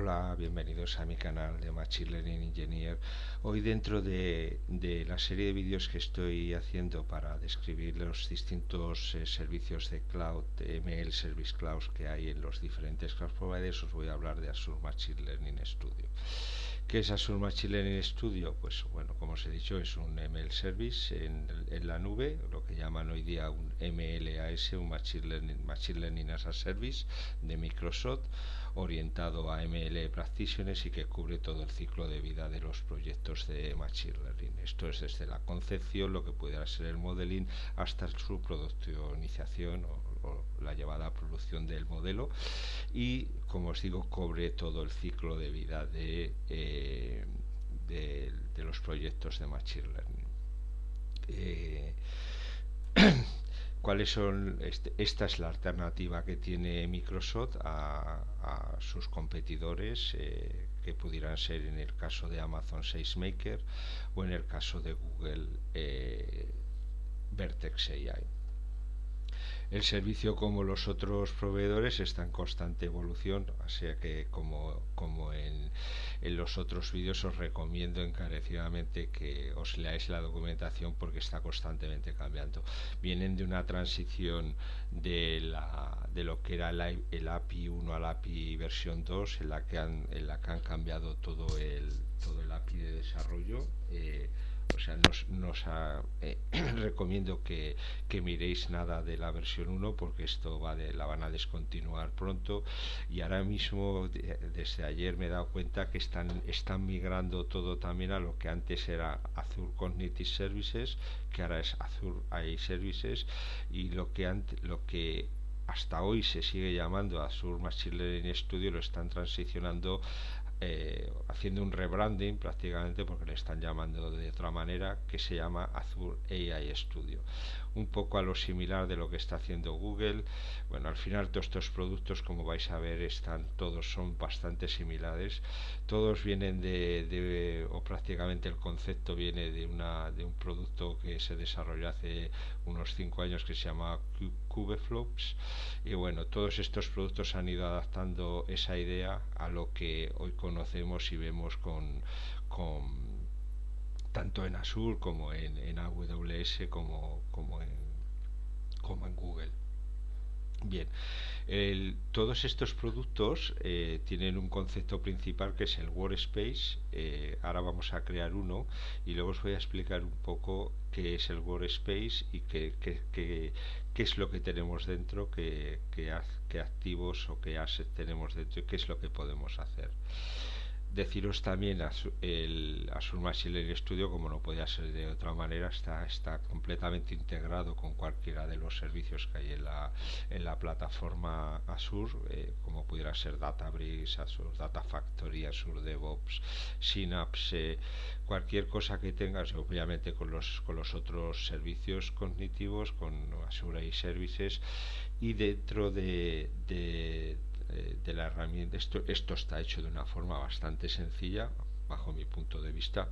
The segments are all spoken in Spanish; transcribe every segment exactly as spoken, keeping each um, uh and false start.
Hola, bienvenidos a mi canal de Machine Learning Engineer. Hoy dentro de, de la serie de vídeos que estoy haciendo para describir los distintos eh, servicios de cloud, de M L Service Clouds que hay en los diferentes cloud providers, os voy a hablar de Azure Machine Learning Studio. ¿Qué es Azure Machine Learning Studio? Pues bueno, como os he dicho, es un M L Service en, en la nube, lo que llaman hoy día un M L A S, un Machine Learning, Machine Learning as a Service de Microsoft, orientado a M L Practitioners y que cubre todo el ciclo de vida de los proyectos de Machine Learning. Esto es desde la concepción, lo que pudiera ser el modeling, hasta su productionización o, o la llevada a producción del modelo, y como os digo, cubre todo el ciclo de vida de, eh, de, de los proyectos de Machine Learning. Eh, ¿Cuáles son? Este, esta es la alternativa que tiene Microsoft a, a sus competidores, eh, que pudieran ser en el caso de Amazon SageMaker o en el caso de Google eh, Vertex A I. El servicio, como los otros proveedores, está en constante evolución, así que como, como en, en los otros vídeos os recomiendo encarecidamente que os leáis la documentación porque está constantemente cambiando. Vienen de una transición de, la, de lo que era el, el A P I uno al A P I versión dos, en la que han, en la que han cambiado todo el, todo el A P I de desarrollo. Eh, o sea, nos, nos ha, eh, recomiendo que, que miréis nada de la versión uno porque esto va de, la van a descontinuar pronto, y ahora mismo de, desde ayer me he dado cuenta que están, están migrando todo también a lo que antes era Azure Cognitive Services, que ahora es Azure A I Services, y lo que, ante, lo que hasta hoy se sigue llamando Azure Machine Learning Studio lo están transicionando, eh, haciendo un rebranding prácticamente, porque le están llamando de otra manera, que se llama Azure A I Studio, un poco a lo similar de lo que está haciendo Google. Bueno, al final todos estos productos, como vais a ver, están todos son bastante similares, todos vienen de, de o prácticamente el concepto viene de una de un producto que se desarrolló hace unos cinco años que se llama Kubeflops, y bueno, todos estos productos han ido adaptando esa idea a lo que hoy conocemos y vemos con, con tanto en Azure como en, en A W S como, como, en, como en Google. Bien, el, todos estos productos eh, tienen un concepto principal que es el Workspace. Eh, ahora vamos a crear uno y luego os voy a explicar un poco qué es el Workspace y qué, qué, qué, qué es lo que tenemos dentro, qué, qué, qué activos o qué assets tenemos dentro y qué es lo que podemos hacer. Deciros también, el Azure Machine Learning Studio, como no podía ser de otra manera, está, está completamente integrado con cualquiera de los servicios que hay en la, en la plataforma Azure, eh, como pudiera ser Databricks, Azure Data Factory, Azure DevOps, Synapse, eh, cualquier cosa que tengas, obviamente con los, con los otros servicios cognitivos, con Azure A I Services, y dentro de, de de la herramienta, esto, esto está hecho de una forma bastante sencilla bajo mi punto de vista,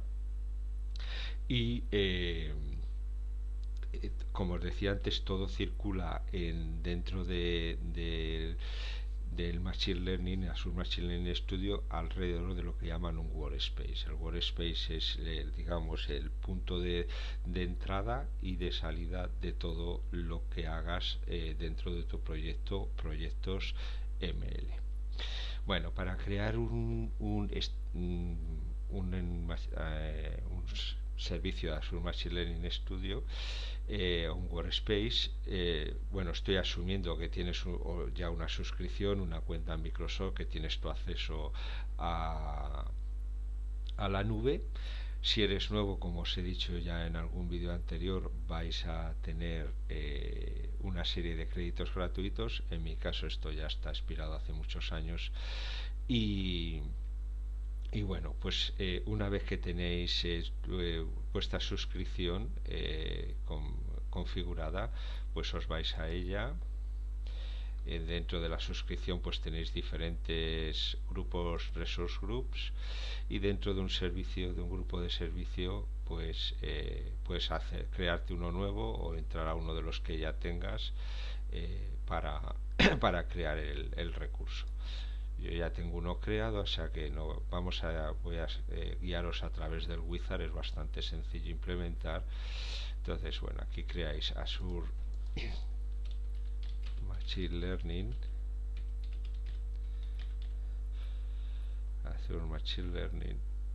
y eh, como os decía antes, todo circula en, dentro de, de del Machine Learning, Azure Machine Learning Studio, alrededor de lo que llaman un Workspace. El Workspace es, digamos, el punto de, de entrada y de salida de todo lo que hagas eh, dentro de tu proyecto, proyectos M L. Bueno, para crear un, un, un, un, eh, un servicio de Azure Machine Learning Studio, eh, un Workspace, eh, bueno, estoy asumiendo que tienes un, ya una suscripción, una cuenta en Microsoft, que tienes tu acceso a, a la nube. Si eres nuevo, como os he dicho ya en algún vídeo anterior, vais a tener eh, una serie de créditos gratuitos. En mi caso esto ya está expirado hace muchos años, y y bueno, pues eh, una vez que tenéis eh, vuestra suscripción eh, con, configurada, pues os vais a ella. Eh, dentro de la suscripción pues tenéis diferentes grupos, resource groups, y dentro de un servicio, de un grupo de servicio, pues eh, puedes hacer, crearte uno nuevo o entrar a uno de los que ya tengas eh, para, para crear el, el recurso. yo ya tengo uno creado, o sea que no vamos a voy a eh, guiaros a través del wizard. Es bastante sencillo implementar. Entonces, bueno, aquí creáis Azure Machine Learning, Azure Machine Learning,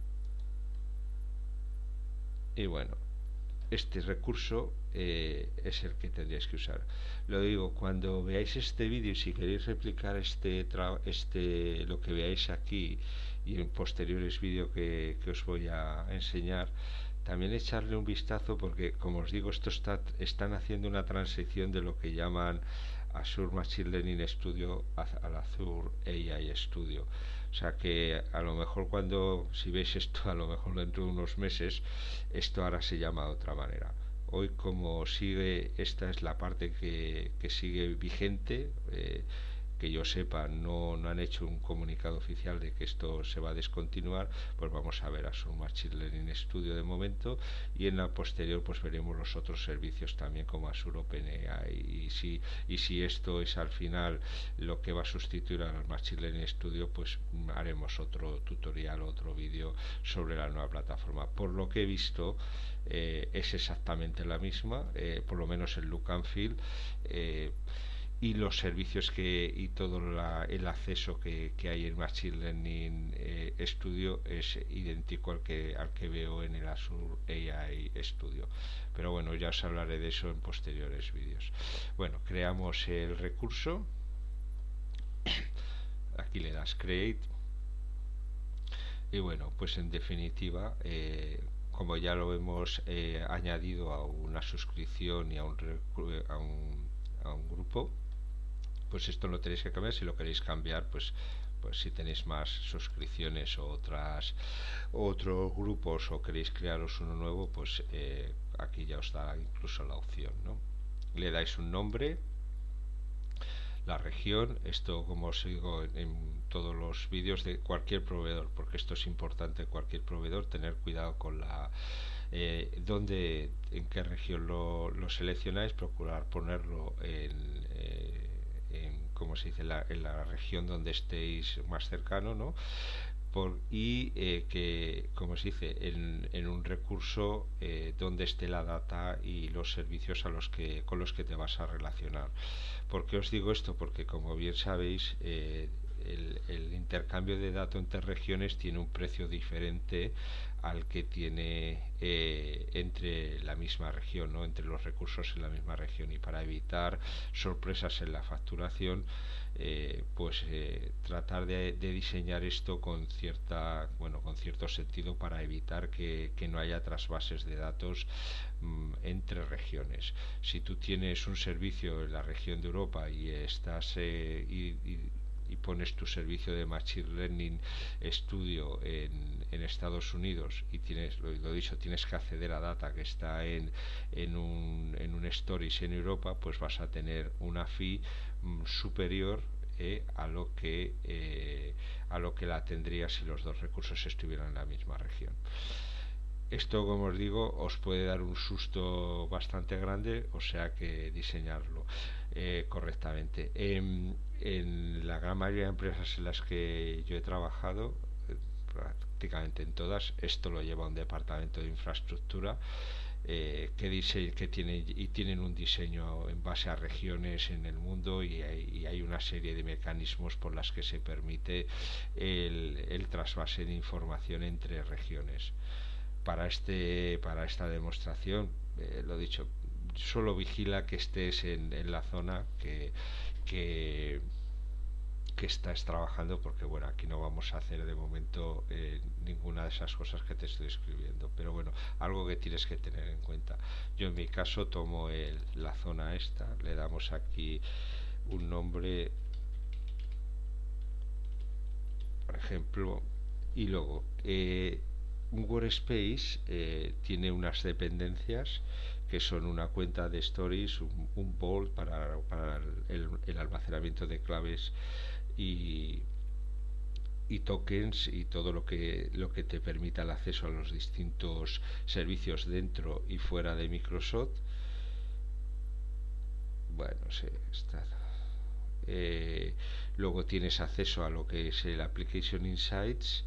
y bueno, este recurso eh, es el que tendríais que usar. Lo digo, cuando veáis este vídeo, si queréis replicar este, este lo que veáis aquí y en posteriores vídeos que, que os voy a enseñar, también echarle un vistazo, porque como os digo, esto está, están haciendo una transición de lo que llaman Azure Machine Learning Studio al Azure A I Studio. O sea que a lo mejor cuando, si veis esto, a lo mejor dentro de unos meses, esto ahora se llama de otra manera. Hoy, como sigue, esta es la parte que, que sigue vigente. eh, que yo sepa, no, no han hecho un comunicado oficial de que esto se va a descontinuar. Pues vamos a ver Azure Machine Learning Studio de momento, y en la posterior pues veremos los otros servicios también, como Azure OpenAI, y si, y si esto es al final lo que va a sustituir al Machine Learning Studio, pues haremos otro tutorial, otro vídeo sobre la nueva plataforma. Por lo que he visto, eh, es exactamente la misma, eh, por lo menos el look and feel, eh, y los servicios que y todo la, el acceso que, que hay en Machine Learning eh, Studio es idéntico al que al que veo en el Azure A I Studio. Pero bueno, ya os hablaré de eso en posteriores vídeos. Bueno, creamos el recurso. Aquí le das Create. Y bueno, pues en definitiva, eh, como ya lo hemos eh, añadido a una suscripción y a un, a un, a un grupo, pues esto lo tenéis que cambiar. Si lo queréis cambiar, pues pues si tenéis más suscripciones o otras otros grupos, o queréis crearos uno nuevo, pues eh, aquí ya os da incluso la opción, ¿no? Le dais un nombre, la región. Esto, como os digo en, en todos los vídeos, de cualquier proveedor, porque esto es importante, cualquier proveedor, tener cuidado con la eh, donde, en qué región lo, lo seleccionáis, procurar ponerlo en eh, en, como se dice, la, en la región donde estéis más cercano, ¿no? Por, y eh, que, como se dice, en, en un recurso eh, donde esté la data y los servicios a los que, con los que te vas a relacionar. ¿Por qué os digo esto? Porque, como bien sabéis, eh, el, el intercambio de datos entre regiones tiene un precio diferente al que tiene eh, entre la misma región, ¿no? Entre los recursos en la misma región. Y para evitar sorpresas en la facturación, eh, pues eh, tratar de, de diseñar esto con cierta bueno con cierto sentido, para evitar que, que no haya trasvases de datos mmm, entre regiones. Si tú tienes un servicio en la región de Europa y estás eh, y, y y pones tu servicio de Machine Learning Studio en, en Estados Unidos, y tienes, lo, lo dicho, tienes que acceder a data que está en, en, un, en un Stories en Europa, pues vas a tener una fee mm, superior eh, a lo que eh, a lo que la tendría si los dos recursos estuvieran en la misma región. Esto, como os digo, os puede dar un susto bastante grande, o sea que diseñarlo eh, correctamente. En, en la gran mayoría de empresas en las que yo he trabajado, eh, prácticamente en todas, esto lo lleva un departamento de infraestructura eh, que, dice, que tiene, y tienen un diseño en base a regiones en el mundo, y hay, y hay una serie de mecanismos por las que se permite el, el trasvase de información entre regiones. Para, este, para esta demostración, eh, lo dicho, solo vigila que estés en, en la zona que, que, que estás trabajando, porque bueno, aquí no vamos a hacer de momento eh, ninguna de esas cosas que te estoy escribiendo, pero bueno, algo que tienes que tener en cuenta. Yo en mi caso tomo el, la zona esta, le damos aquí un nombre, por ejemplo, y luego eh, un Workspace eh, tiene unas dependencias que son una cuenta de stories, un, un vault para, para el, el almacenamiento de claves y, y tokens, y todo lo que lo que te permita el acceso a los distintos servicios dentro y fuera de Microsoft. Bueno, sí, está. eh, luego tienes acceso a lo que es el Application Insights.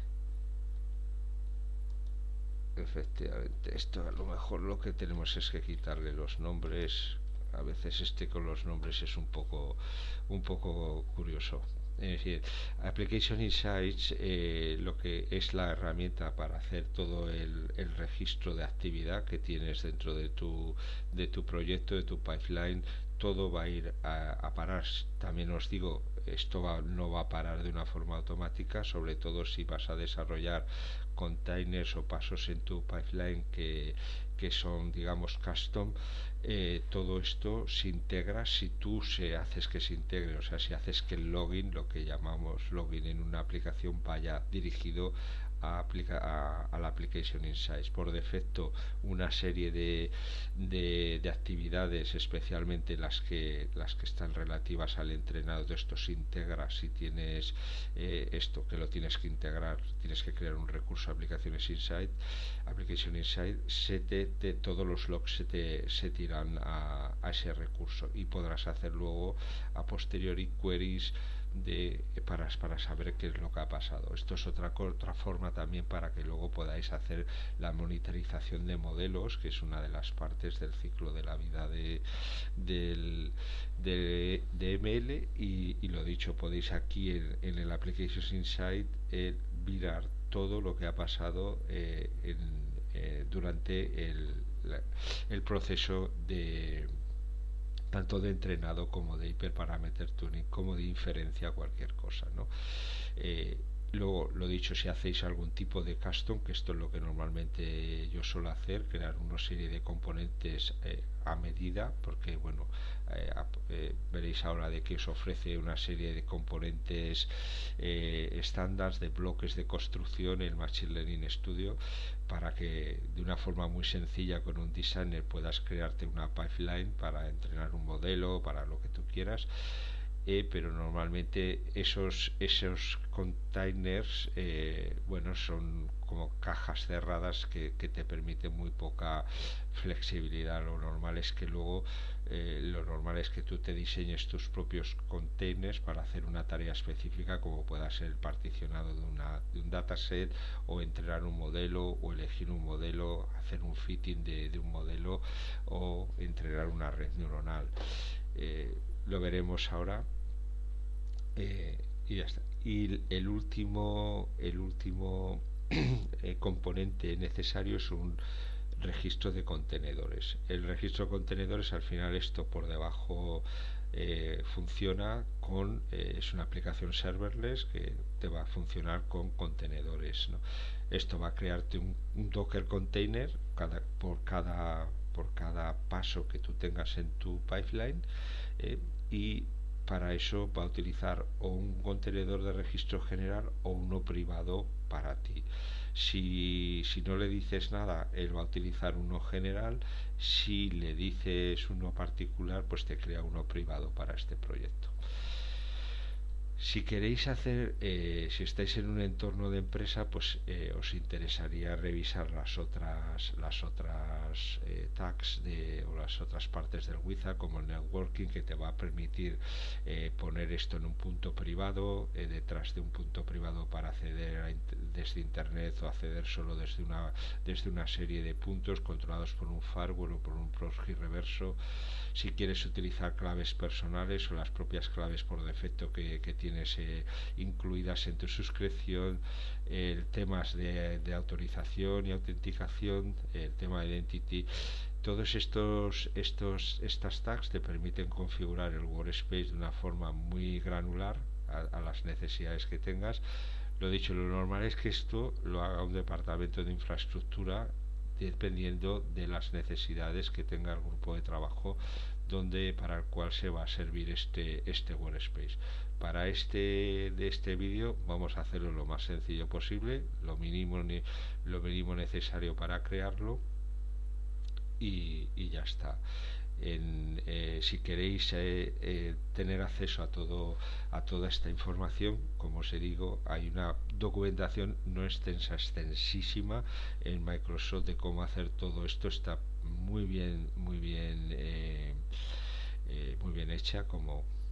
Efectivamente, esto a lo mejor lo que tenemos es que quitarle los nombres. A veces este con los nombres es un poco un poco curioso. Es decir, Application Insights, eh, lo que es la herramienta para hacer todo el, el registro de actividad que tienes dentro de tu de tu proyecto, de tu pipeline. Todo va a ir a, a parar. También os digo, esto va, no va a parar de una forma automática, sobre todo si vas a desarrollar containers o pasos en tu pipeline que, que son, digamos, custom. Eh, todo esto se integra si tú se haces que se integre, o sea, si haces que el login, lo que llamamos login en una aplicación, vaya dirigido a, aplica a, a la Application Insights. Por defecto, una serie de, de, de actividades, especialmente las que las que están relativas al entrenado de esto, se integra si tienes eh, esto, que lo tienes que integrar, tienes que crear un recurso Aplicaciones Insight, Application Insight, se te, te, todos los logs se te se tiran a, a ese recurso, y podrás hacer luego a posteriori queries de, para, para saber qué es lo que ha pasado. Esto es otra, otra forma también para que luego podáis hacer la monitorización de modelos, que es una de las partes del ciclo de la vida de, del, de, de M L, y, y lo dicho, podéis aquí en, en el Applications Insight eh, mirar todo lo que ha pasado eh, en, eh, durante el, la, el proceso de tanto de entrenado como de hiperparameter tuning, como de inferencia, cualquier cosa, ¿no? Eh, luego, lo dicho, si hacéis algún tipo de custom, que esto es lo que normalmente yo suelo hacer, crear una serie de componentes eh, a medida, porque bueno, eh, eh, veréis ahora de que os ofrece una serie de componentes eh, estándares de bloques de construcción en Machine Learning Studio, para que de una forma muy sencilla con un designer puedas crearte una pipeline para entrenar un modelo, para lo que tú quieras. Eh, pero normalmente esos esos containers eh, bueno, son como cajas cerradas que, que te permiten muy poca flexibilidad. Lo normal es que luego eh, lo normal es que tú te diseñes tus propios containers para hacer una tarea específica, como pueda ser el particionado de, una, de un dataset, o entrenar un modelo, o elegir un modelo, hacer un fitting de, de un modelo, o entrenar una red neuronal. Eh, lo veremos ahora. Eh, y ya está. Y el último el último eh, componente necesario es un registro de contenedores. El registro de contenedores, al final, esto por debajo eh, funciona con eh, es una aplicación serverless que te va a funcionar con contenedores, ¿no? Esto va a crearte un, un Docker container cada, por cada por cada paso que tú tengas en tu pipeline, eh, y para eso va a utilizar o un contenedor de registro general o uno privado para ti. Si, si no le dices nada, él va a utilizar uno general. Si le dices uno particular, pues te crea uno privado para este proyecto. Si queréis hacer, eh, si estáis en un entorno de empresa, pues eh, os interesaría revisar las otras, las otras eh, tags de, o las otras partes del wizard, como el networking, que te va a permitir eh, poner esto en un punto privado, eh, detrás de un punto privado para acceder a, desde internet, o acceder solo desde una, desde una serie de puntos controlados por un firewall o por un proxy reverso. Si quieres utilizar claves personales o las propias claves por defecto que, que tienes eh, incluidas en tu suscripción, eh, temas de, de autorización y autenticación, el tema de identity. Todos estos, estos estas tags te permiten configurar el workspace de una forma muy granular a, a las necesidades que tengas. Lo dicho, lo normal es que esto lo haga un departamento de infraestructura, dependiendo de las necesidades que tenga el grupo de trabajo donde para el cual se va a servir este este workspace. Para este de este vídeo vamos a hacerlo lo más sencillo posible, lo mínimo lo mínimo necesario para crearlo, y, y ya está. En, eh, si queréis eh, eh, tener acceso a todo a toda esta información, como os digo, hay una documentación no extensa, extensísima en Microsoft de cómo hacer todo esto. Está muy bien muy bien eh, eh, muy bien hecha, como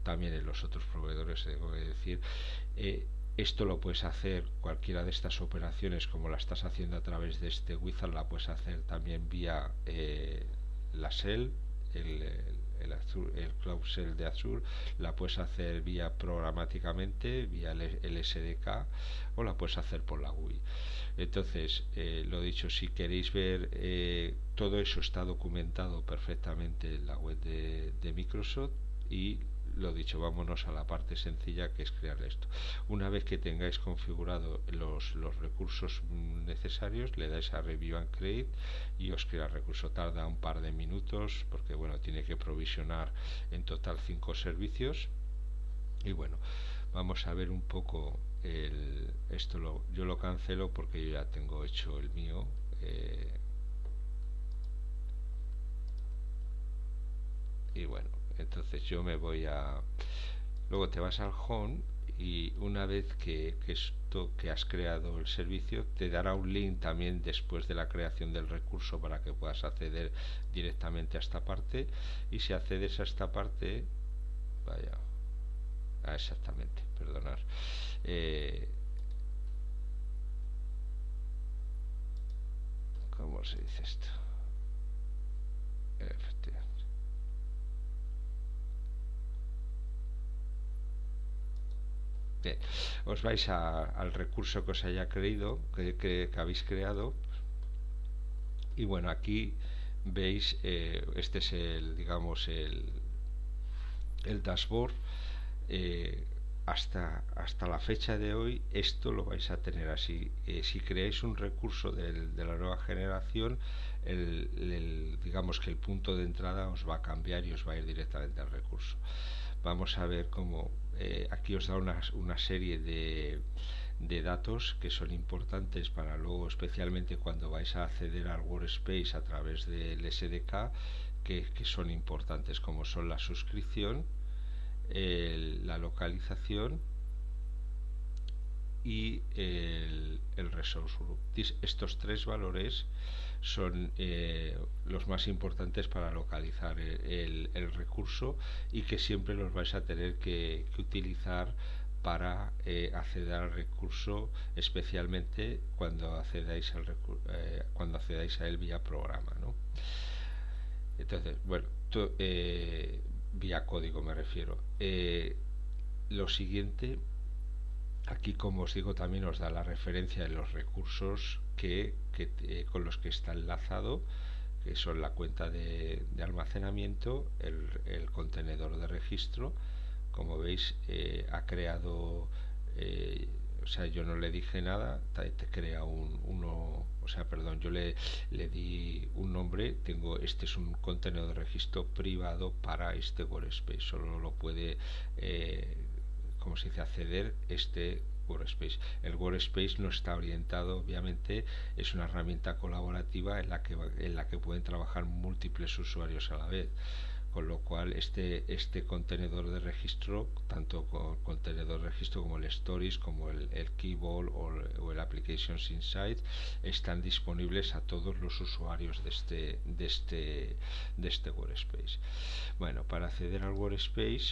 también en los otros proveedores, tengo que decir. eh, esto lo puedes hacer, cualquiera de estas operaciones, como la estás haciendo a través de este wizard, la puedes hacer también vía eh, la shell, el, el, Azure, el Cloud Shell de Azure, la puedes hacer vía programáticamente, vía el, el S D K, o la puedes hacer por la U I. Entonces, eh, lo dicho, si queréis ver, eh, todo eso está documentado perfectamente en la web de, de Microsoft. Y lo dicho, vámonos a la parte sencilla, que es crear esto. Una vez que tengáis configurado los, los recursos necesarios, le dais a Review and Create y os crea el recurso. Tarda un par de minutos porque bueno, tiene que provisionar en total cinco servicios. Y bueno, vamos a ver un poco el, esto. Lo, yo lo cancelo porque yo ya tengo hecho el mío. eh, y bueno, entonces yo me voy a, luego te vas al home, y una vez que, que esto que has creado el servicio, te dará un link también después de la creación del recurso para que puedas acceder directamente a esta parte. Y si accedes a esta parte, vaya, ah, exactamente, perdonar, eh, ¿cómo se dice esto? Efectivamente. Bien, os vais a, al recurso que os haya creído, que, que, que habéis creado. Y bueno, aquí veis, eh, este es el, digamos, el, el dashboard. eh, hasta, hasta la fecha de hoy esto lo vais a tener así. Eh, si creáis un recurso del, de la nueva generación, el, el, digamos que el punto de entrada os va a cambiar y os va a ir directamente al recurso. Vamos a ver cómo, eh, aquí os da una, una serie de, de datos que son importantes para luego, especialmente cuando vais a acceder al Workspace a través del S D K, que, que son importantes, como son la suscripción, el, la localización y el, el resource group. Estos tres valores son eh, los más importantes para localizar el, el, el recurso, y que siempre los vais a tener que, que utilizar para eh, acceder al recurso, especialmente cuando accedáis al eh, cuando accedáis a él vía programa, ¿no? Entonces, bueno, to, eh, vía código me refiero. Eh, lo siguiente, aquí como os digo, también os da la referencia de los recursos que, que eh, con los que está enlazado, que son la cuenta de, de almacenamiento, el, el contenedor de registro. Como veis, eh, ha creado, eh, o sea, yo no le dije nada, te, te crea un, uno, o sea, perdón, yo le, le di un nombre. Tengo, este es un contenedor de registro privado para este Workspace, solo lo puede, eh, como se dice, acceder este Workspace. El Workspace no está orientado, obviamente, es una herramienta colaborativa en la que, en la que pueden trabajar múltiples usuarios a la vez. Con lo cual este, este contenedor de registro, tanto con contenedor de registro como el Stories, como el, el Keyball o el, o el Applications Insight, están disponibles a todos los usuarios de este, de este, de este Workspace. Bueno, para acceder al Workspace,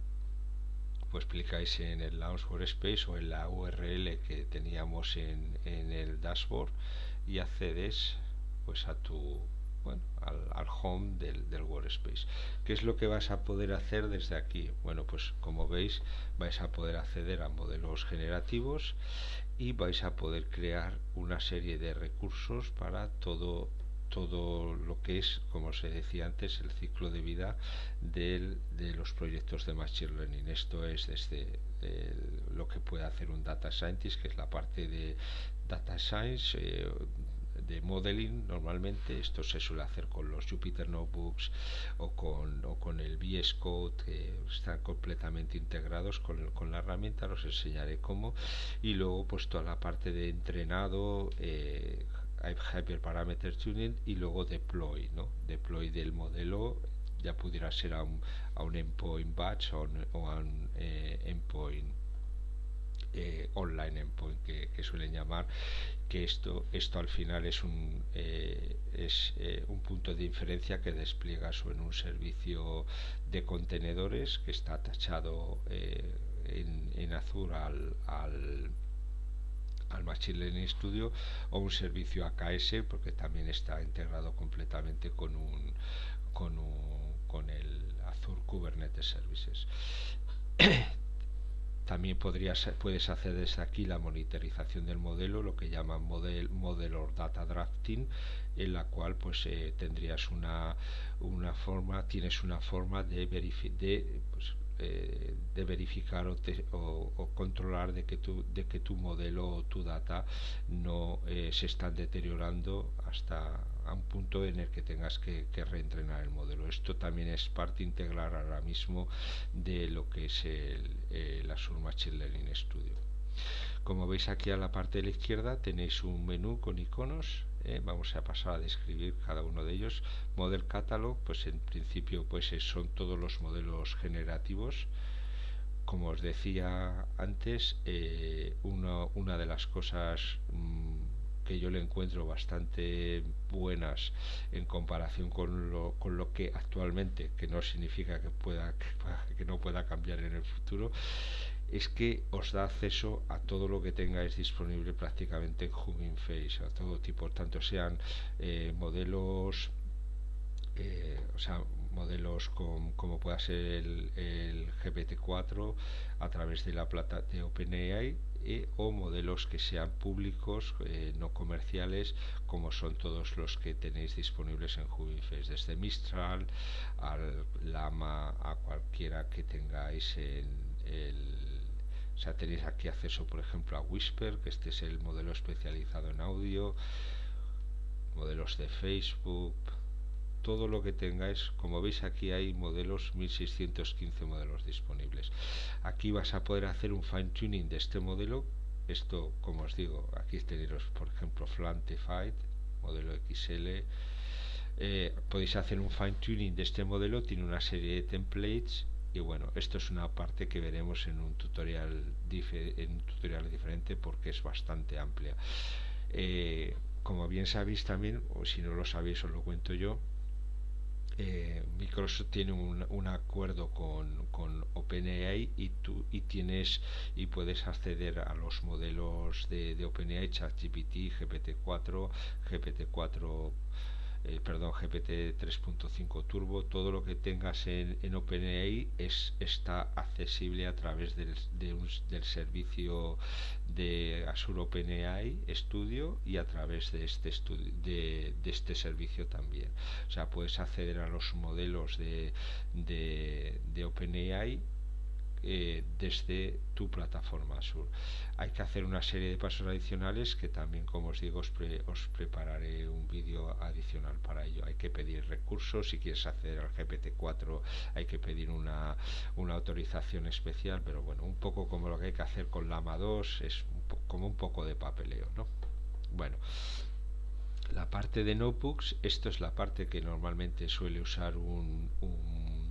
pues clicáis en el Launch Workspace o en la U R L que teníamos en, en el dashboard, y accedes pues a tu, bueno, al, al home del, del Workspace. ¿Qué es lo que vas a poder hacer desde aquí? Bueno, pues como veis, vais a poder acceder a modelos generativos y vais a poder crear una serie de recursos para todo todo lo que es, como se decía antes, el ciclo de vida del, de los proyectos de Machine Learning. Esto es desde de lo que puede hacer un Data Scientist, que es la parte de Data Science, eh, de modeling. Normalmente esto se suele hacer con los Jupyter Notebooks o con, o con el V S Code, que están completamente integrados con, con la herramienta. Os enseñaré cómo. Y luego pues toda la parte de entrenado, eh, Hyperparameter Tuning, y luego deploy, ¿no? Deploy del modelo, ya pudiera ser a un, a un endpoint batch o, un, o a un eh, endpoint eh, online endpoint que, que que suelen llamar, que esto, esto al final es un, eh, es, eh, un punto de inferencia que despliegas en un servicio de contenedores que está tachado eh, en, en azul al, al al Machine Learning Studio, o un servicio A K S, porque también está integrado completamente con un con un con el Azure Kubernetes Services. También podrías, puedes hacer desde aquí la monitorización del modelo, lo que llaman model, model or data drafting, en la cual pues eh, tendrías una, una forma, tienes una forma de verificar, de, pues, eh, de verificar o, te, o, o controlar de que tu, de que tu modelo o tu data no eh, se están deteriorando hasta a un punto en el que tengas que, que reentrenar el modelo. Esto también es parte integral ahora mismo de lo que es el, el Azure Machine Learning Studio. Como veis aquí a la parte de la izquierda tenéis un menú con iconos. Eh, vamos a pasar a describir cada uno de ellos. Model Catalog, pues en principio pues son todos los modelos generativos. Como os decía antes, eh, una, una de las cosas mmm, que yo le encuentro bastante buenas en comparación con lo, con lo que actualmente, que no significa que pueda que, que no pueda cambiar en el futuro, es que os da acceso a todo lo que tengáis disponible prácticamente en Hugging Face, a todo tipo, tanto sean eh, modelos eh, o sea, modelos con, como pueda ser el, el G P T cuatro a través de la plata de OpenAI, eh, o modelos que sean públicos, eh, no comerciales, como son todos los que tenéis disponibles en Hugging Face, desde Mistral al Llama a cualquiera que tengáis en el. O sea, tenéis aquí acceso, por ejemplo, a Whisper, que este es el modelo especializado en audio, modelos de Facebook, todo lo que tengáis. Como veis, aquí hay modelos, mil seiscientos quince modelos disponibles. Aquí vas a poder hacer un fine tuning de este modelo. Esto, como os digo, aquí tenéis, por ejemplo, Flantified, modelo X L. Eh, podéis hacer un fine tuning de este modelo, tiene una serie de templates. Y bueno, esto es una parte que veremos en un tutorial, en un tutorial diferente, porque es bastante amplia. Eh, como bien sabéis también, o si no lo sabéis os lo cuento yo, eh, Microsoft tiene un, un acuerdo con, con OpenAI, y tú y tienes y puedes acceder a los modelos de, de OpenAI, ChatGPT, G P T cuatro, G P T cuatro Eh, perdón, G P T tres punto cinco Turbo, todo lo que tengas en, en OpenAI es, está accesible a través del, de un, del servicio de Azure OpenAI Studio, y a través de este, de, de este servicio también. O sea, puedes acceder a los modelos de, de, de OpenAI Eh, desde tu plataforma Azure. Hay que hacer una serie de pasos adicionales que también, como os digo, os, pre, os prepararé un vídeo adicional para ello. Hay que pedir recursos. Si quieres acceder al G P T cuatro hay que pedir una, una autorización especial, pero bueno, un poco como lo que hay que hacer con Llama dos, es un como un poco de papeleo, ¿no? Bueno, la parte de notebooks, esto es la parte que normalmente suele usar un, un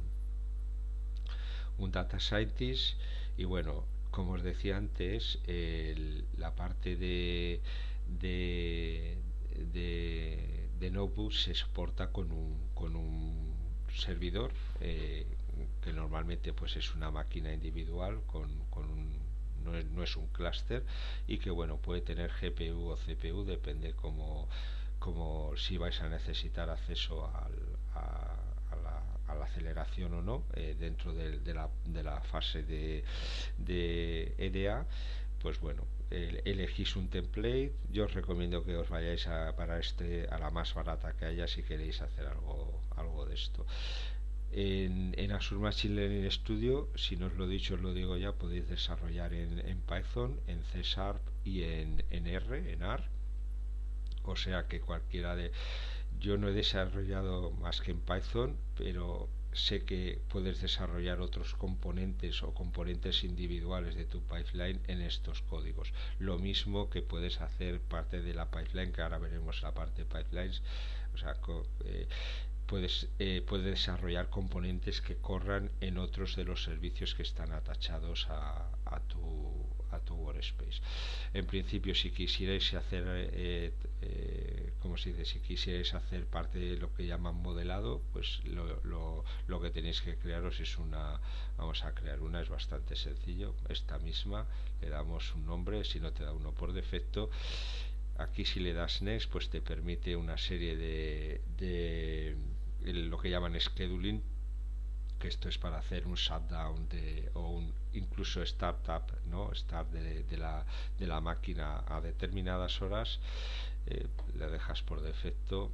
un data scientist. Y bueno, como os decía antes, el, la parte de de, de de notebooks se soporta con un, con un servidor, eh, que normalmente pues es una máquina individual con, con un, no es, no es un clúster, y que bueno, puede tener G P U o C P U, depende como, como si vais a necesitar acceso al, a a la aceleración o no, eh, dentro de, de, la, de la fase de, de E D A. Pues bueno, eh, elegís un template. Yo os recomiendo que os vayáis a, para este a la más barata que haya si queréis hacer algo, algo de esto. En, en Azure Machine Learning Studio, si no os lo he dicho, os lo digo ya, podéis desarrollar en, en Python, en C Sharp y en, en R, en R. O sea que cualquiera de... Yo no he desarrollado más que en Python, pero sé que puedes desarrollar otros componentes o componentes individuales de tu pipeline en estos códigos. Lo mismo que puedes hacer parte de la pipeline, que ahora veremos la parte de pipelines. O sea, eh, puedes, eh, puedes desarrollar componentes que corran en otros de los servicios que están atachados a, a tu a tu workspace. En principio, si quisierais hacer eh, eh, como se dice, si quisierais hacer parte de lo que llaman modelado, pues lo, lo, lo que tenéis que crearos es una, vamos a crear una, es bastante sencillo, esta misma, le damos un nombre, si no te da uno por defecto. Aquí si le das next, pues te permite una serie de, de lo que llaman scheduling, que esto es para hacer un shutdown de, o un incluso startup, ¿no? Start de, de, la, de la máquina a determinadas horas. Eh, le dejas por defecto.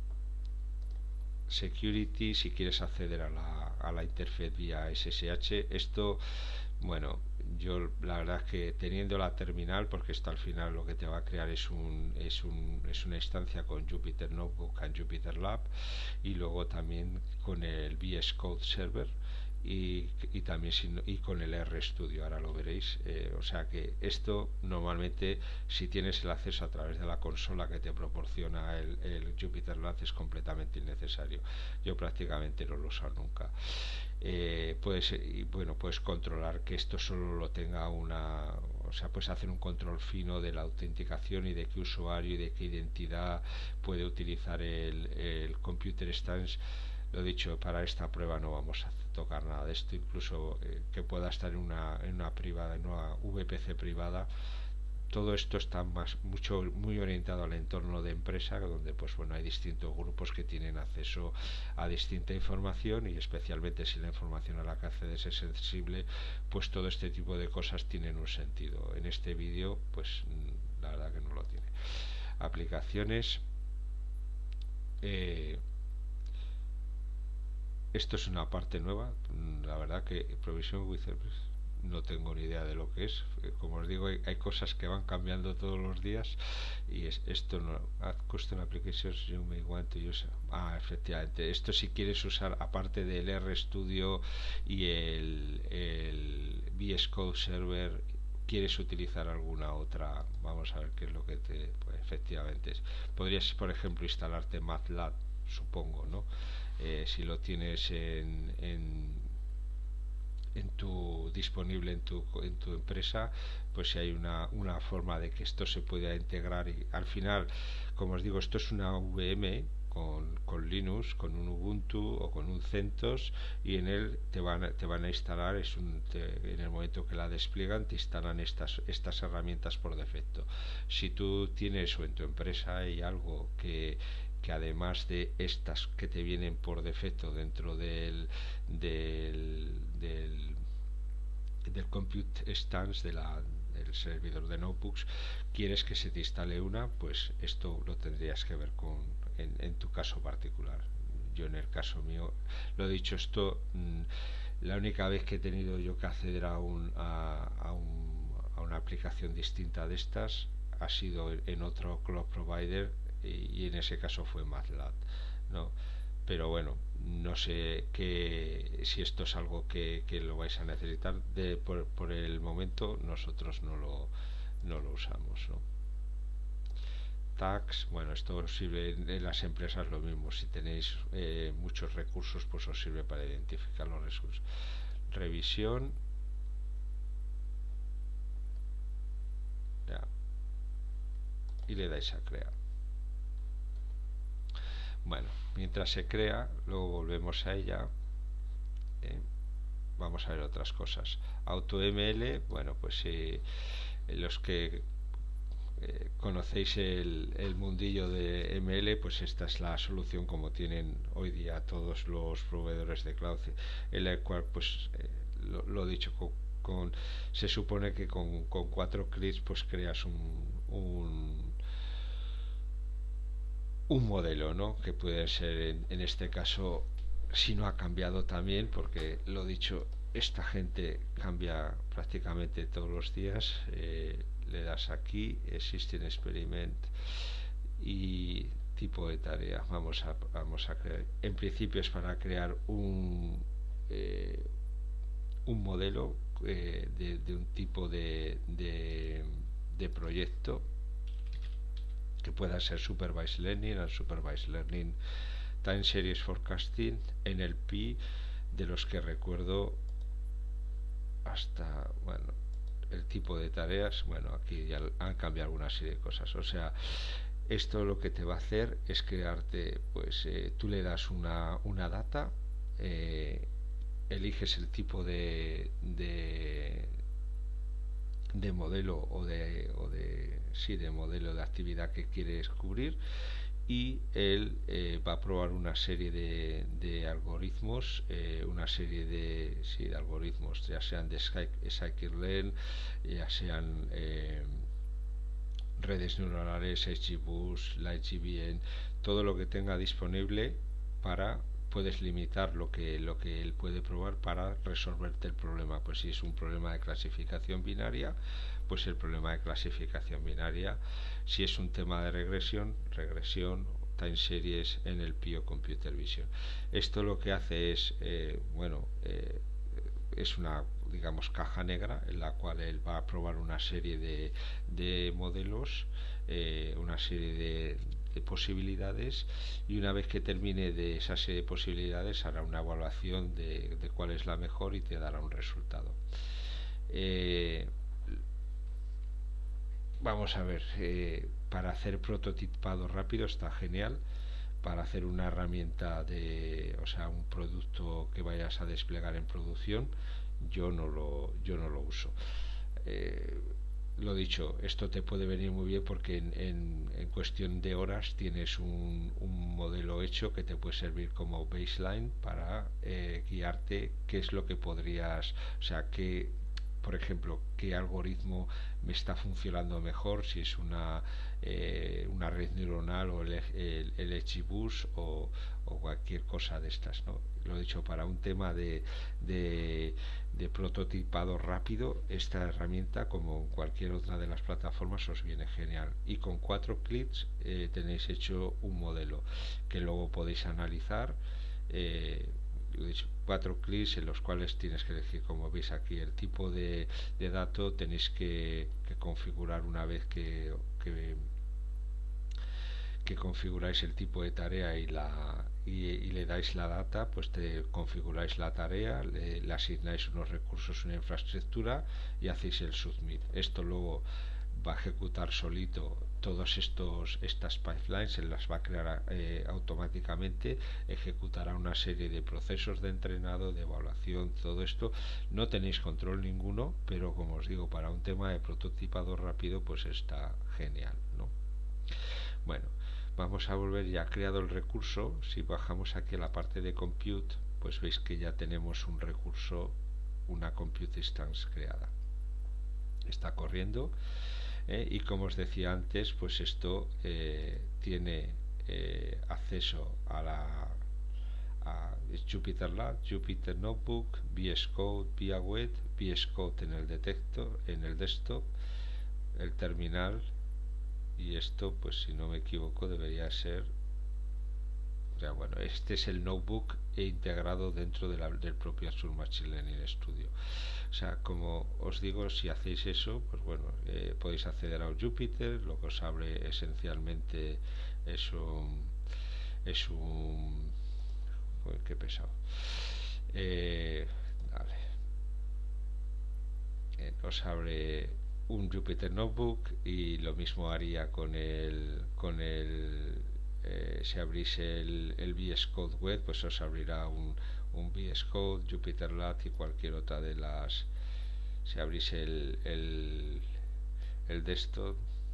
Security, si quieres acceder a la, a la interfaz vía S S H. Esto, bueno, yo la verdad es que teniendo la terminal, porque esto al final lo que te va a crear es un es un es una instancia con Jupyter Notebook and Jupyter Lab, y luego también con el V S Code Server, y, y también sin, y con el RStudio, ahora lo veréis. Eh, o sea que esto normalmente, si tienes el acceso a través de la consola que te proporciona el, el Jupyter Lab, es completamente innecesario. Yo prácticamente no lo uso nunca. Eh, puedes y bueno puedes controlar que esto solo lo tenga una, o sea, puedes hacer un control fino de la autenticación y de qué usuario y de qué identidad puede utilizar el, el Computer Stance. Lo dicho, para esta prueba no vamos a tocar nada de esto, incluso eh, que pueda estar en una, en una privada, en una V P C privada. Todo esto está más mucho muy orientado al entorno de empresa, donde pues bueno hay distintos grupos que tienen acceso a distinta información, y especialmente si la información a la que accedes es sensible, pues todo este tipo de cosas tienen un sentido. En este vídeo pues la verdad que no lo tiene. Aplicaciones. eh, Esto es una parte nueva. La verdad que Provision with no tengo ni idea de lo que es. Como os digo, hay, hay cosas que van cambiando todos los días, y es, esto no. Add custom applications you may want to use. Ah, efectivamente. Esto si quieres usar, aparte del RStudio y el, el V S Code Server, quieres utilizar alguna otra. Vamos a ver qué es lo que te. Pues, efectivamente es. Podrías, por ejemplo, instalarte MATLAB, supongo, ¿no? Eh, si lo tienes en, en, en tu disponible en tu, en tu empresa, pues si hay una, una forma de que esto se pueda integrar, y al final, como os digo, esto es una V M con, con Linux, con un Ubuntu o con un CentOS, y en él te van a, te van a instalar, es un, te, en el momento que la despliegan te instalan estas, estas herramientas por defecto. Si tú tienes, o en tu empresa hay algo que que además de estas que te vienen por defecto dentro del del, del, del Compute Stance, de la, del servidor de notebooks, quieres que se te instale una, pues esto lo tendrías que ver con en, en tu caso particular. Yo en el caso mío, lo dicho, esto mmm, la única vez que he tenido yo que acceder a, un, a, a, un, a una aplicación distinta de estas ha sido en otro cloud provider, y en ese caso fue MATLAB, ¿no? Pero bueno, no sé que, si esto es algo que, que lo vais a necesitar. De, por, por el momento nosotros no lo, no lo usamos, ¿no? Tax, bueno, esto sirve en las empresas lo mismo. Si tenéis eh, muchos recursos, pues os sirve para identificar los recursos. Revisión, ya, y le dais a crear. Bueno, mientras se crea, luego volvemos a ella. Eh, vamos a ver otras cosas. AutoML, bueno, pues eh, los que eh, conocéis el, el mundillo de M L, pues esta es la solución como tienen hoy día todos los proveedores de cloud, en la cual, pues, eh, lo, lo dicho, con, con, se supone que con, con cuatro clics pues creas un, un un modelo, ¿no? Que puede ser en, en este caso, si no ha cambiado también, porque lo dicho, esta gente cambia prácticamente todos los días. Eh, le das aquí, Existing Experiment, y tipo de tarea. Vamos a, vamos a crear. En principio es para crear un eh, un modelo eh, de, de un tipo de, de, de proyecto que pueda ser Supervised Learning, and Supervised Learning, Time Series Forecasting, N L P, de los que recuerdo hasta, bueno, el tipo de tareas, bueno, aquí ya han cambiado alguna serie de cosas. O sea, esto lo que te va a hacer es crearte, pues eh, tú le das una, una data, eh, eliges el tipo de, de, de modelo o de, o de, sí, de modelo de actividad que quieres cubrir, y él eh, va a probar una serie de, de algoritmos, eh, una serie de, sí, de algoritmos, ya sean de scikit-learn, ya sean eh, redes neuronales, XGBoost, LightGBN, todo lo que tenga disponible para puedes limitar lo que lo que él puede probar para resolverte el problema. Pues si es un problema de clasificación binaria, pues el problema de clasificación binaria. Si es un tema de regresión, regresión, time series en el P I O Computer Vision. Esto lo que hace es, eh, bueno, eh, es una, digamos, caja negra en la cual él va a probar una serie de, de modelos, eh, una serie de, de posibilidades, y una vez que termine de esa serie de posibilidades hará una evaluación de, de cuál es la mejor y te dará un resultado. Eh, vamos a ver, eh, para hacer prototipado rápido está genial. Para hacer una herramienta de, o sea, un producto que vayas a desplegar en producción, yo no lo, yo no lo uso. Eh, lo dicho, esto te puede venir muy bien porque en, en, en cuestión de horas tienes un, un modelo hecho que te puede servir como baseline para eh, guiarte qué es lo que podrías, o sea, qué, por ejemplo, qué algoritmo me está funcionando mejor, si es una eh, una red neuronal o el, el, el XGBoost o, o cualquier cosa de estas, ¿no? Lo he dicho, para un tema de, de, de prototipado rápido, esta herramienta, como cualquier otra de las plataformas, os viene genial. Y con cuatro clics eh, tenéis hecho un modelo que luego podéis analizar. Eh, cuatro clics en los cuales tienes que elegir, como veis aquí, el tipo de, de dato. Tenéis que, que configurar una vez que, que, que configuráis el tipo de tarea y la y, y le dais la data, pues te configuráis la tarea, le, le asignáis unos recursos, una infraestructura y hacéis el submit. Esto luego va a ejecutar solito todos estos estas pipelines, se las va a crear eh, automáticamente, ejecutará una serie de procesos de entrenado, de evaluación, todo esto. No tenéis control ninguno, pero como os digo, para un tema de prototipado rápido, pues está genial, ¿no? Bueno, vamos a volver, ya creado el recurso. Si bajamos aquí a la parte de compute, pues veis que ya tenemos un recurso, una compute instance creada, está corriendo. Eh, y como os decía antes, pues esto eh, tiene eh, acceso a la a Jupyter Lab, Jupyter Notebook, V S Code, vía web, V S Code en el detector, en el desktop, el terminal, y esto, pues si no me equivoco, debería ser, o sea, bueno, este es el notebook integrado dentro de la, del propio Azure Machine Learning Studio. O sea, como os digo, si hacéis eso, pues bueno, eh, podéis acceder a un Jupyter. Lo que os abre esencialmente es un es un joder, qué pesado. Eh, vale. Eh, os abre un Jupyter Notebook, y lo mismo haría con el con el eh, si abrís el, el V S Code web, pues os abrirá un un V S Code, Jupyter Lab y cualquier otra de las. Si abrís el, el, el desktop,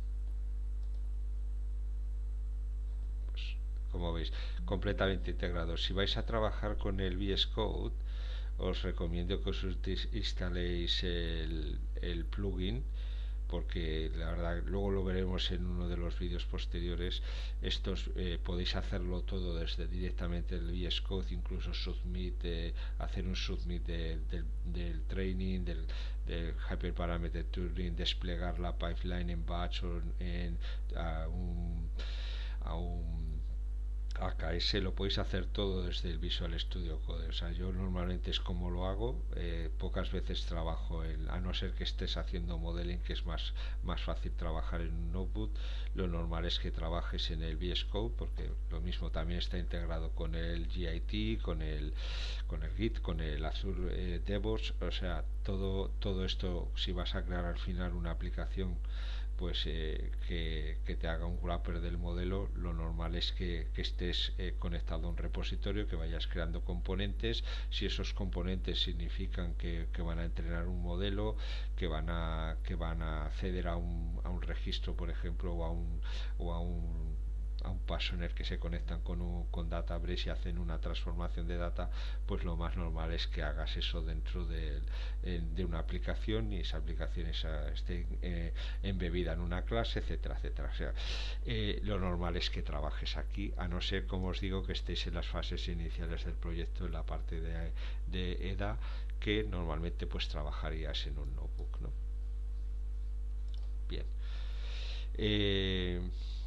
pues como veis, completamente integrado. Si vais a trabajar con el V S Code, os recomiendo que os instaléis el, el plugin, porque la verdad, luego lo veremos en uno de los vídeos posteriores. Estos eh, podéis hacerlo todo desde directamente el V S Code, incluso submit, eh, hacer un submit de, de, del training, del, del hyperparameter tuning, desplegar la pipeline en batch o en, a un, a un A K S lo podéis hacer todo desde el Visual Studio Code. O sea, yo normalmente es como lo hago. Eh, pocas veces trabajo en, a no ser que estés haciendo modeling, que es más, más fácil trabajar en un notebook. Lo normal es que trabajes en el V S Code, porque lo mismo también está integrado con el Git, con el, con el Git, con el Azure eh, DevOps. O sea, todo, todo esto, si vas a crear al final una aplicación pues eh, que, que, te haga un wrapper del modelo, lo normal es que, que estés eh, conectado a un repositorio, que vayas creando componentes. Si esos componentes significan que, que van a entrenar un modelo, que van a que van a acceder a un, a un registro, por ejemplo, o a un o a un a un paso en el que se conectan con, un, con Databricks y hacen una transformación de data, pues lo más normal es que hagas eso dentro de, de una aplicación, y esa aplicación esa esté eh, embebida en una clase, etcétera, etcétera. O sea, eh, lo normal es que trabajes aquí, a no ser, como os digo, que estéis en las fases iniciales del proyecto, en la parte de, de E D A, que normalmente pues trabajarías en un notebook, ¿no? Bien. Eh,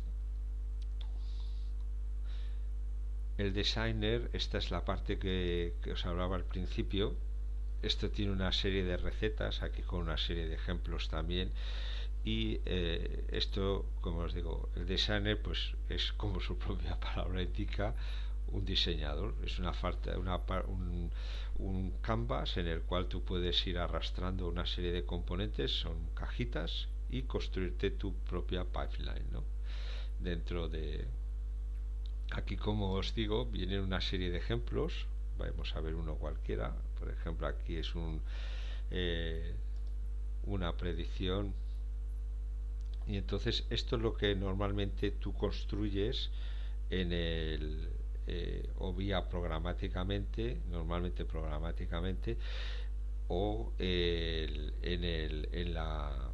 el designer, esta es la parte que, que os hablaba al principio. Esto tiene una serie de recetas, aquí con una serie de ejemplos también. Y eh, esto, como os digo, el designer pues es, como su propia palabra indica, un diseñador. Es una, falta, una un, un canvas en el cual tú puedes ir arrastrando una serie de componentes, son cajitas, y construirte tu propia pipeline, ¿no? Dentro de... Aquí, como os digo, vienen una serie de ejemplos. Vamos a ver uno cualquiera. Por ejemplo, aquí es un eh, una predicción. Y entonces esto es lo que normalmente tú construyes en el eh, o vía programáticamente, normalmente programáticamente, o el, en el en la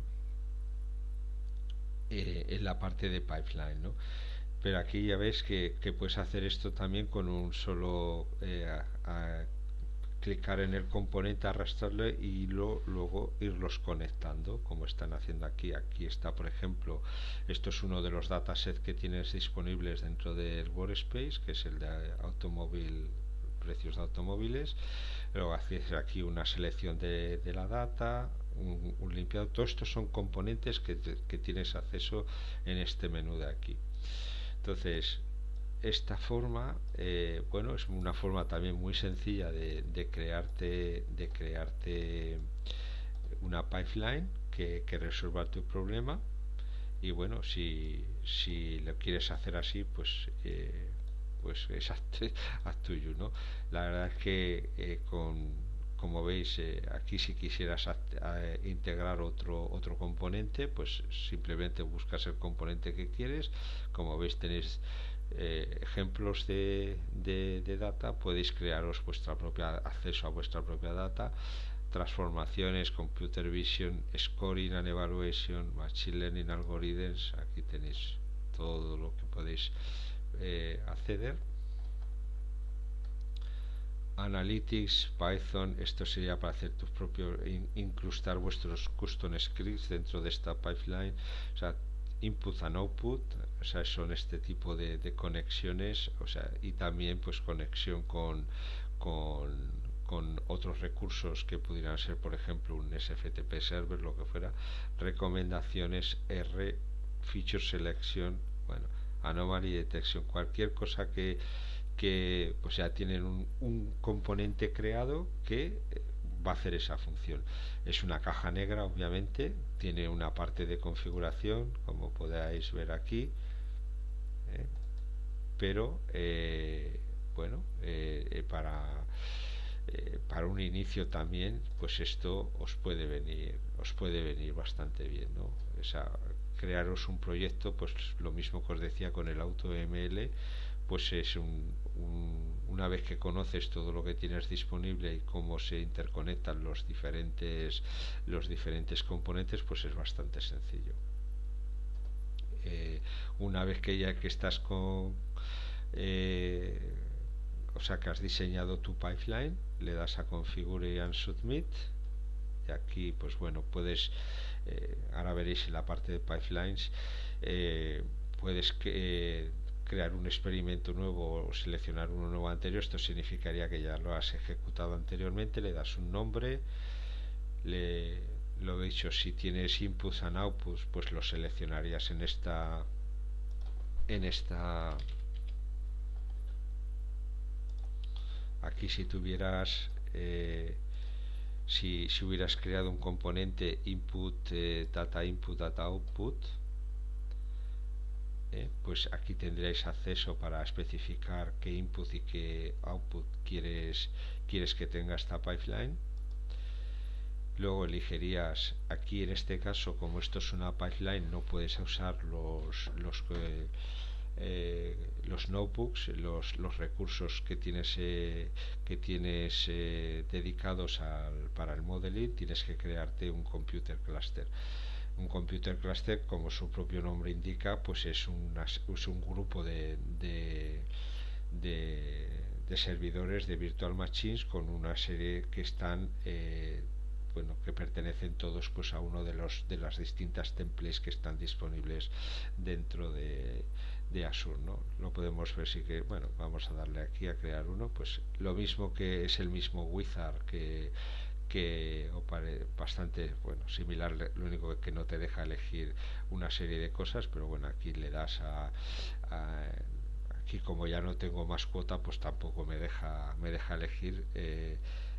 eh, en la parte de pipeline, ¿no? Pero aquí ya ves que, que puedes hacer esto también con un solo eh, a, a clicar en el componente, arrastrarlo y lo, luego irlos conectando, como están haciendo aquí. Aquí está, por ejemplo, esto es uno de los datasets que tienes disponibles dentro del Workspace, que es el de automóvil, precios de automóviles. Luego haces aquí una selección de, de la data, un, un limpiado. Todos estos son componentes que, te, que tienes acceso en este menú de aquí. Entonces, esta forma, eh, bueno, es una forma también muy sencilla de, de crearte de crearte una pipeline que, que resuelva tu problema. Y bueno, si, si lo quieres hacer así, pues eh, pues es haz tuyo, ¿no? La verdad es que eh, con como veis eh, aquí, si quisieras a, a integrar otro otro componente, pues simplemente buscas el componente que quieres. Como veis, tenéis eh, ejemplos de, de, de data. Podéis crearos vuestra propia acceso a vuestra propia data, transformaciones, computer vision, scoring and evaluation, machine learning algorithms. Aquí tenéis todo lo que podéis eh, acceder. Analytics, Python, esto sería para hacer tus propios, in, incrustar vuestros custom scripts dentro de esta pipeline. O sea, input and output, o sea, son este tipo de, de conexiones, o sea, y también pues conexión con, con, con otros recursos que pudieran ser, por ejemplo, un S F T P server, lo que fuera, recomendaciones, R, feature selection, bueno, anomaly detection, cualquier cosa que que pues ya tienen un, un componente creado que va a hacer esa función. Es una caja negra, obviamente, tiene una parte de configuración, como podáis ver aquí, ¿eh? pero eh, bueno, eh, para eh, para un inicio también, pues esto os puede venir os puede venir bastante bien, ¿no? O sea, crearos un proyecto, pues lo mismo que os decía con el AutoML, pues es un, un, una vez que conoces todo lo que tienes disponible y cómo se interconectan los diferentes los diferentes componentes, pues es bastante sencillo. Eh, una vez que ya que estás con eh, o sea, que has diseñado tu pipeline, le das a configure and submit, y aquí pues bueno, puedes eh, ahora veréis en la parte de pipelines, eh, puedes que, eh, crear un experimento nuevo o seleccionar uno nuevo anterior, esto significaría que ya lo has ejecutado anteriormente, le das un nombre, le, lo dicho, si tienes inputs and outputs, pues lo seleccionarías en esta en esta aquí si tuvieras eh, si, si hubieras creado un componente input eh, data input data output, eh, pues aquí tendréis acceso para especificar qué input y qué output quieres quieres que tenga esta pipeline. Luego elegirías, aquí en este caso, como esto es una pipeline, no puedes usar los los eh, eh, los notebooks, los, los recursos que tienes eh, que tienes eh, dedicados al, para el modeling. Tienes que crearte un computer cluster. Un computer cluster, como su propio nombre indica, pues es, una, es un grupo de, de, de, de servidores de virtual machines con una serie que están eh, bueno, que pertenecen todos pues a uno de los de las distintas templates que están disponibles dentro de, de Azure, ¿no? Lo podemos ver, si que bueno, vamos a darle aquí a crear uno, pues lo mismo, que es el mismo wizard que que opare, bastante bueno, similar, lo único que no te deja elegir una serie de cosas, pero bueno, aquí le das a, a aquí, como ya no tengo más cuota, pues tampoco me deja me deja elegir. eh,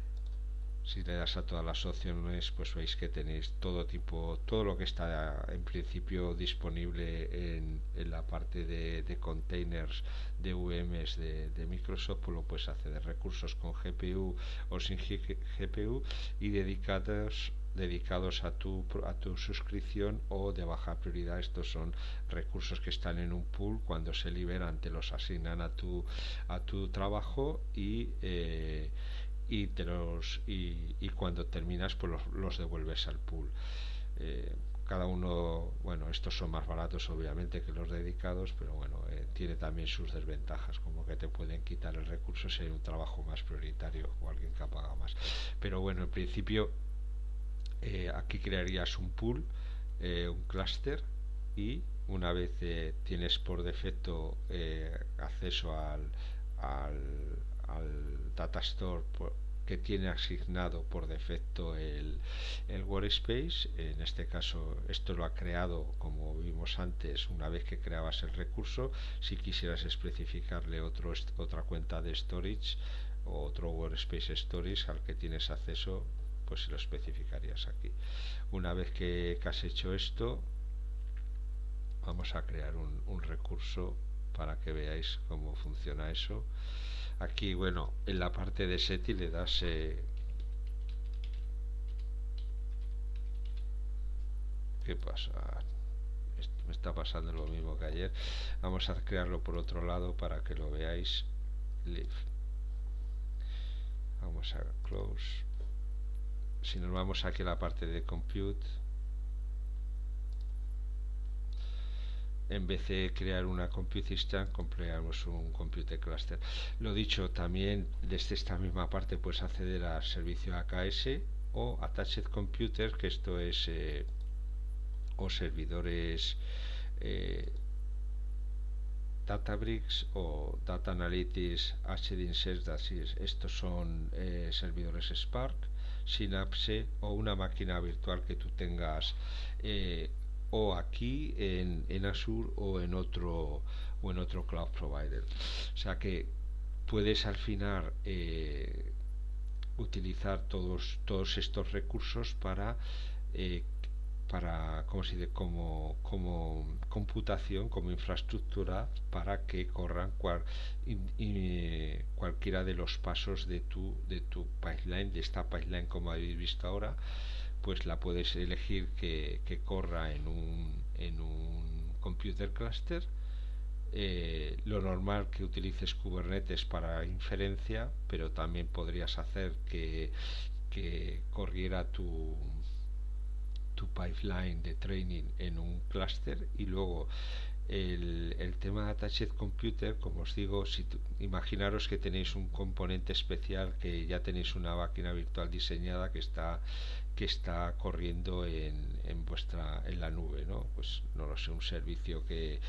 Si le das a todas las opciones, pues veis que tenéis todo tipo, todo lo que está en principio disponible en, en la parte de, de containers de V Ms de, de Microsoft, pues lo puedes hacer de recursos con G P U o sin G P U, y dedicados dedicados a tu a tu suscripción o de baja prioridad. Estos son recursos que están en un pool, cuando se liberan te los asignan a tu a tu trabajo, y eh, y te los y, y cuando terminas pues los, los devuelves al pool. eh, Cada uno, bueno, estos son más baratos obviamente que los dedicados, pero bueno, eh, tiene también sus desventajas, como que te pueden quitar el recurso si hay un trabajo más prioritario o alguien que paga más. Pero bueno, en principio eh, aquí crearías un pool, eh, un clúster, y una vez eh, tienes por defecto eh, acceso al, al, al data store por, que tiene asignado por defecto el, el workspace. En este caso esto lo ha creado, como vimos antes, una vez que creabas el recurso. Si quisieras especificarle otro, otra cuenta de storage o otro workspace storage al que tienes acceso, pues lo especificarías aquí. Una vez que, que has hecho esto, vamos a crear un, un recurso para que veáis cómo funciona eso. Aquí, bueno, en la parte de setting le das eh, ¿qué pasa? Me está pasando lo mismo que ayer. Vamos a crearlo por otro lado para que lo veáis. Leave. Vamos a close. Si nos vamos aquí a la parte de compute, en vez de crear una compute instance, creamos un compute cluster. Lo dicho, también desde esta misma parte puedes acceder al servicio A K S o Attached Computer, que esto es eh, o servidores eh, Databricks o Data Analytics, H D Insert. Estos son eh, servidores Spark, Synapse o una máquina virtual que tú tengas eh, o aquí en, en Azure o en otro o en otro cloud provider. O sea que puedes al final eh, utilizar todos todos estos recursos para eh, para como, si de, como, como computación, como infraestructura, para que corran cual, in, in, cualquiera de los pasos de tu, de tu pipeline, de esta pipeline como habéis visto ahora. Pues la puedes elegir que, que corra en un, en un computer cluster. Eh, lo normal que utilices Kubernetes para inferencia, pero también podrías hacer que, que corriera tu tu pipeline de training en un clúster. Y luego el, el tema de Attached Computer, como os digo, si tu, imaginaros que tenéis un componente especial, que ya tenéis una máquina virtual diseñada que está que está corriendo en, en vuestra en la nube, ¿no? Pues no lo sé, un servicio que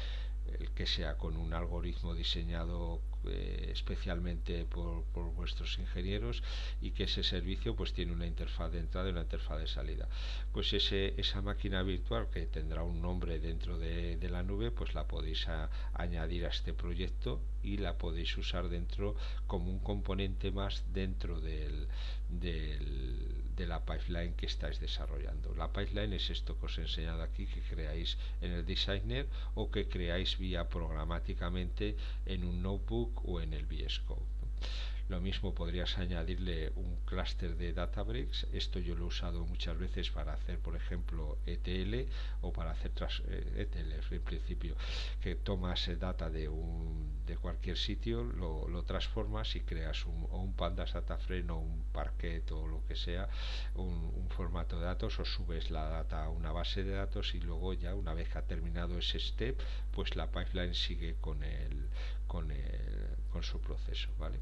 el que sea con un algoritmo diseñado eh, especialmente por, por vuestros ingenieros, y que ese servicio pues tiene una interfaz de entrada y una interfaz de salida. Pues ese, esa máquina virtual, que tendrá un nombre dentro de, de la nube, pues la podéis a, añadir a este proyecto y la podéis usar dentro como un componente más dentro del, del de la pipeline que estáis desarrollando. La pipeline es esto que os he enseñado aquí, que creáis en el designer o que creáis vía programáticamente en un notebook o en el V S Code. Lo mismo podrías añadirle un clúster de Databricks. Esto yo lo he usado muchas veces para hacer, por ejemplo, E T L, o para hacer tras, eh, E T L en principio, que tomas data de un de cualquier sitio, lo, lo transformas y creas un, o un Pandas Data Frame o un Parquet o lo que sea, un, un formato de datos, o subes la data a una base de datos, y luego ya una vez que ha terminado ese step, pues la pipeline sigue con el con el con su proceso, ¿vale?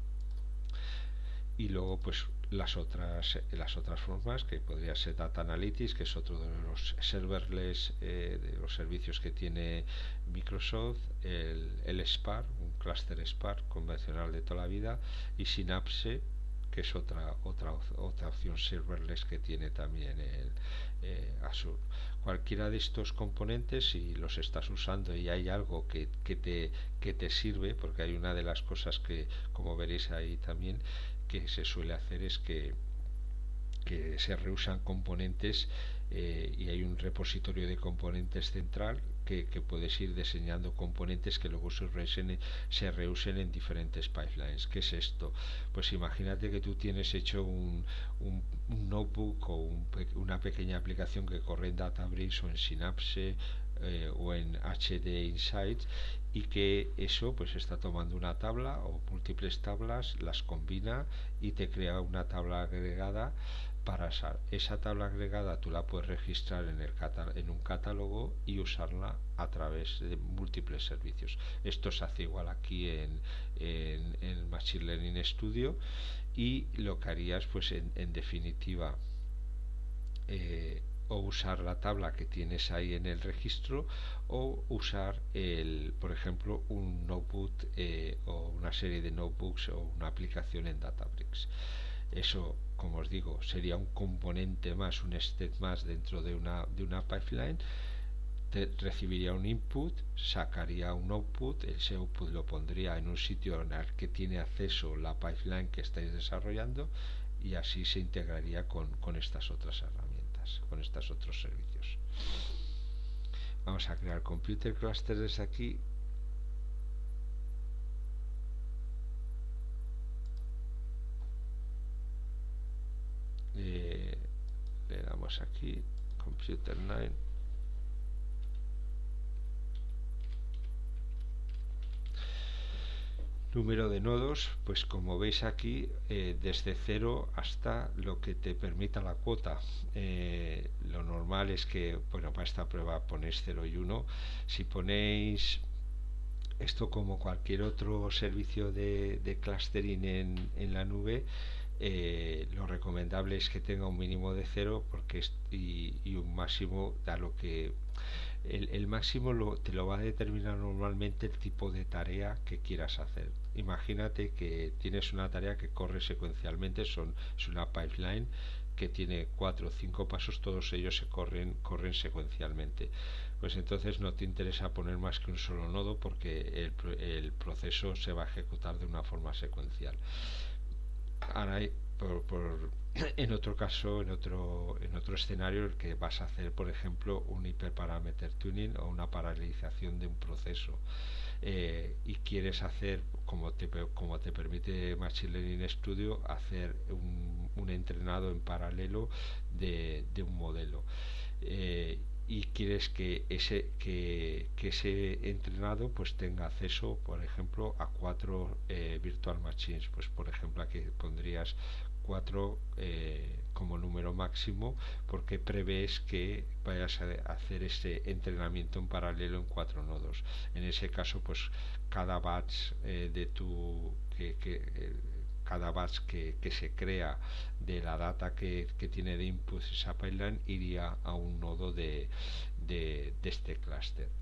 Y luego pues las otras las otras formas, que podría ser Data Analytics, que es otro de los serverless, eh, de los servicios que tiene Microsoft, el, el Spark, un clúster Spark convencional de toda la vida, y Synapse, que es otra otra otra opción serverless que tiene también el eh, Azure. Cualquiera de estos componentes, si los estás usando y hay algo que, que te que te sirve, porque hay una de las cosas que, como veréis ahí también, que se suele hacer es que, que se reusan componentes, eh, y hay un repositorio de componentes central que, que puedes ir diseñando componentes que luego se reusen, se reusen en diferentes pipelines. ¿Qué es esto? Pues imagínate que tú tienes hecho un, un, un notebook o un, una pequeña aplicación que corre en Databricks o en Synapse, eh, o en H D Insights, y que eso pues está tomando una tabla o múltiples tablas, las combina y te crea una tabla agregada. Para esa, esa tabla agregada tú la puedes registrar en, el en un catálogo y usarla a través de múltiples servicios. Esto se hace igual aquí en, en, en Machine Learning Studio, y lo que harías pues en, en definitiva, eh, o usar la tabla que tienes ahí en el registro, o usar el, por ejemplo, un notebook, eh, o una serie de notebooks o una aplicación en Databricks. Eso, como os digo, sería un componente más, un step más dentro de una, de una pipeline. Te recibiría un input, sacaría un output, ese output lo pondría en un sitio en el que tiene acceso la pipeline que estáis desarrollando, y así se integraría con, con estas otras herramientas, con estos otros servicios. Vamos a crear computer clusters desde aquí. Eh, le damos aquí computer nueve. Número de nodos, pues como veis aquí, eh, desde cero hasta lo que te permita la cuota. Eh, lo normal es que, bueno, para esta prueba ponéis cero y uno. Si ponéis esto como cualquier otro servicio de, de clustering en, en la nube, eh, lo recomendable es que tenga un mínimo de cero, porque es, y, y un máximo, da lo que el, el máximo lo, te lo va a determinar normalmente el tipo de tarea que quieras hacer. Imagínate que tienes una tarea que corre secuencialmente, son, es una pipeline que tiene cuatro o cinco pasos, todos ellos se corren, corren secuencialmente. Pues entonces no te interesa poner más que un solo nodo, porque el, el proceso se va a ejecutar de una forma secuencial. Ahora hay, por, por, en otro caso, en otro, en otro escenario, el que vas a hacer, por ejemplo, un hyperparameter tuning o una paralelización de un proceso, eh, y quieres hacer, como te, como te permite Machine Learning Studio, hacer un, un entrenado en paralelo de, de un modelo. Eh, y quieres que ese que, que ese entrenado pues tenga acceso, por ejemplo, a cuatro eh, virtual machines. Pues por ejemplo aquí pondrías cuatro eh, como número máximo, porque prevés que vayas a hacer ese entrenamiento en paralelo en cuatro nodos. En ese caso pues cada batch eh, de tu que, que eh, cada batch que, que se crea de la data que, que tiene de input esa pipeline iría a un nodo de, de, de este clúster.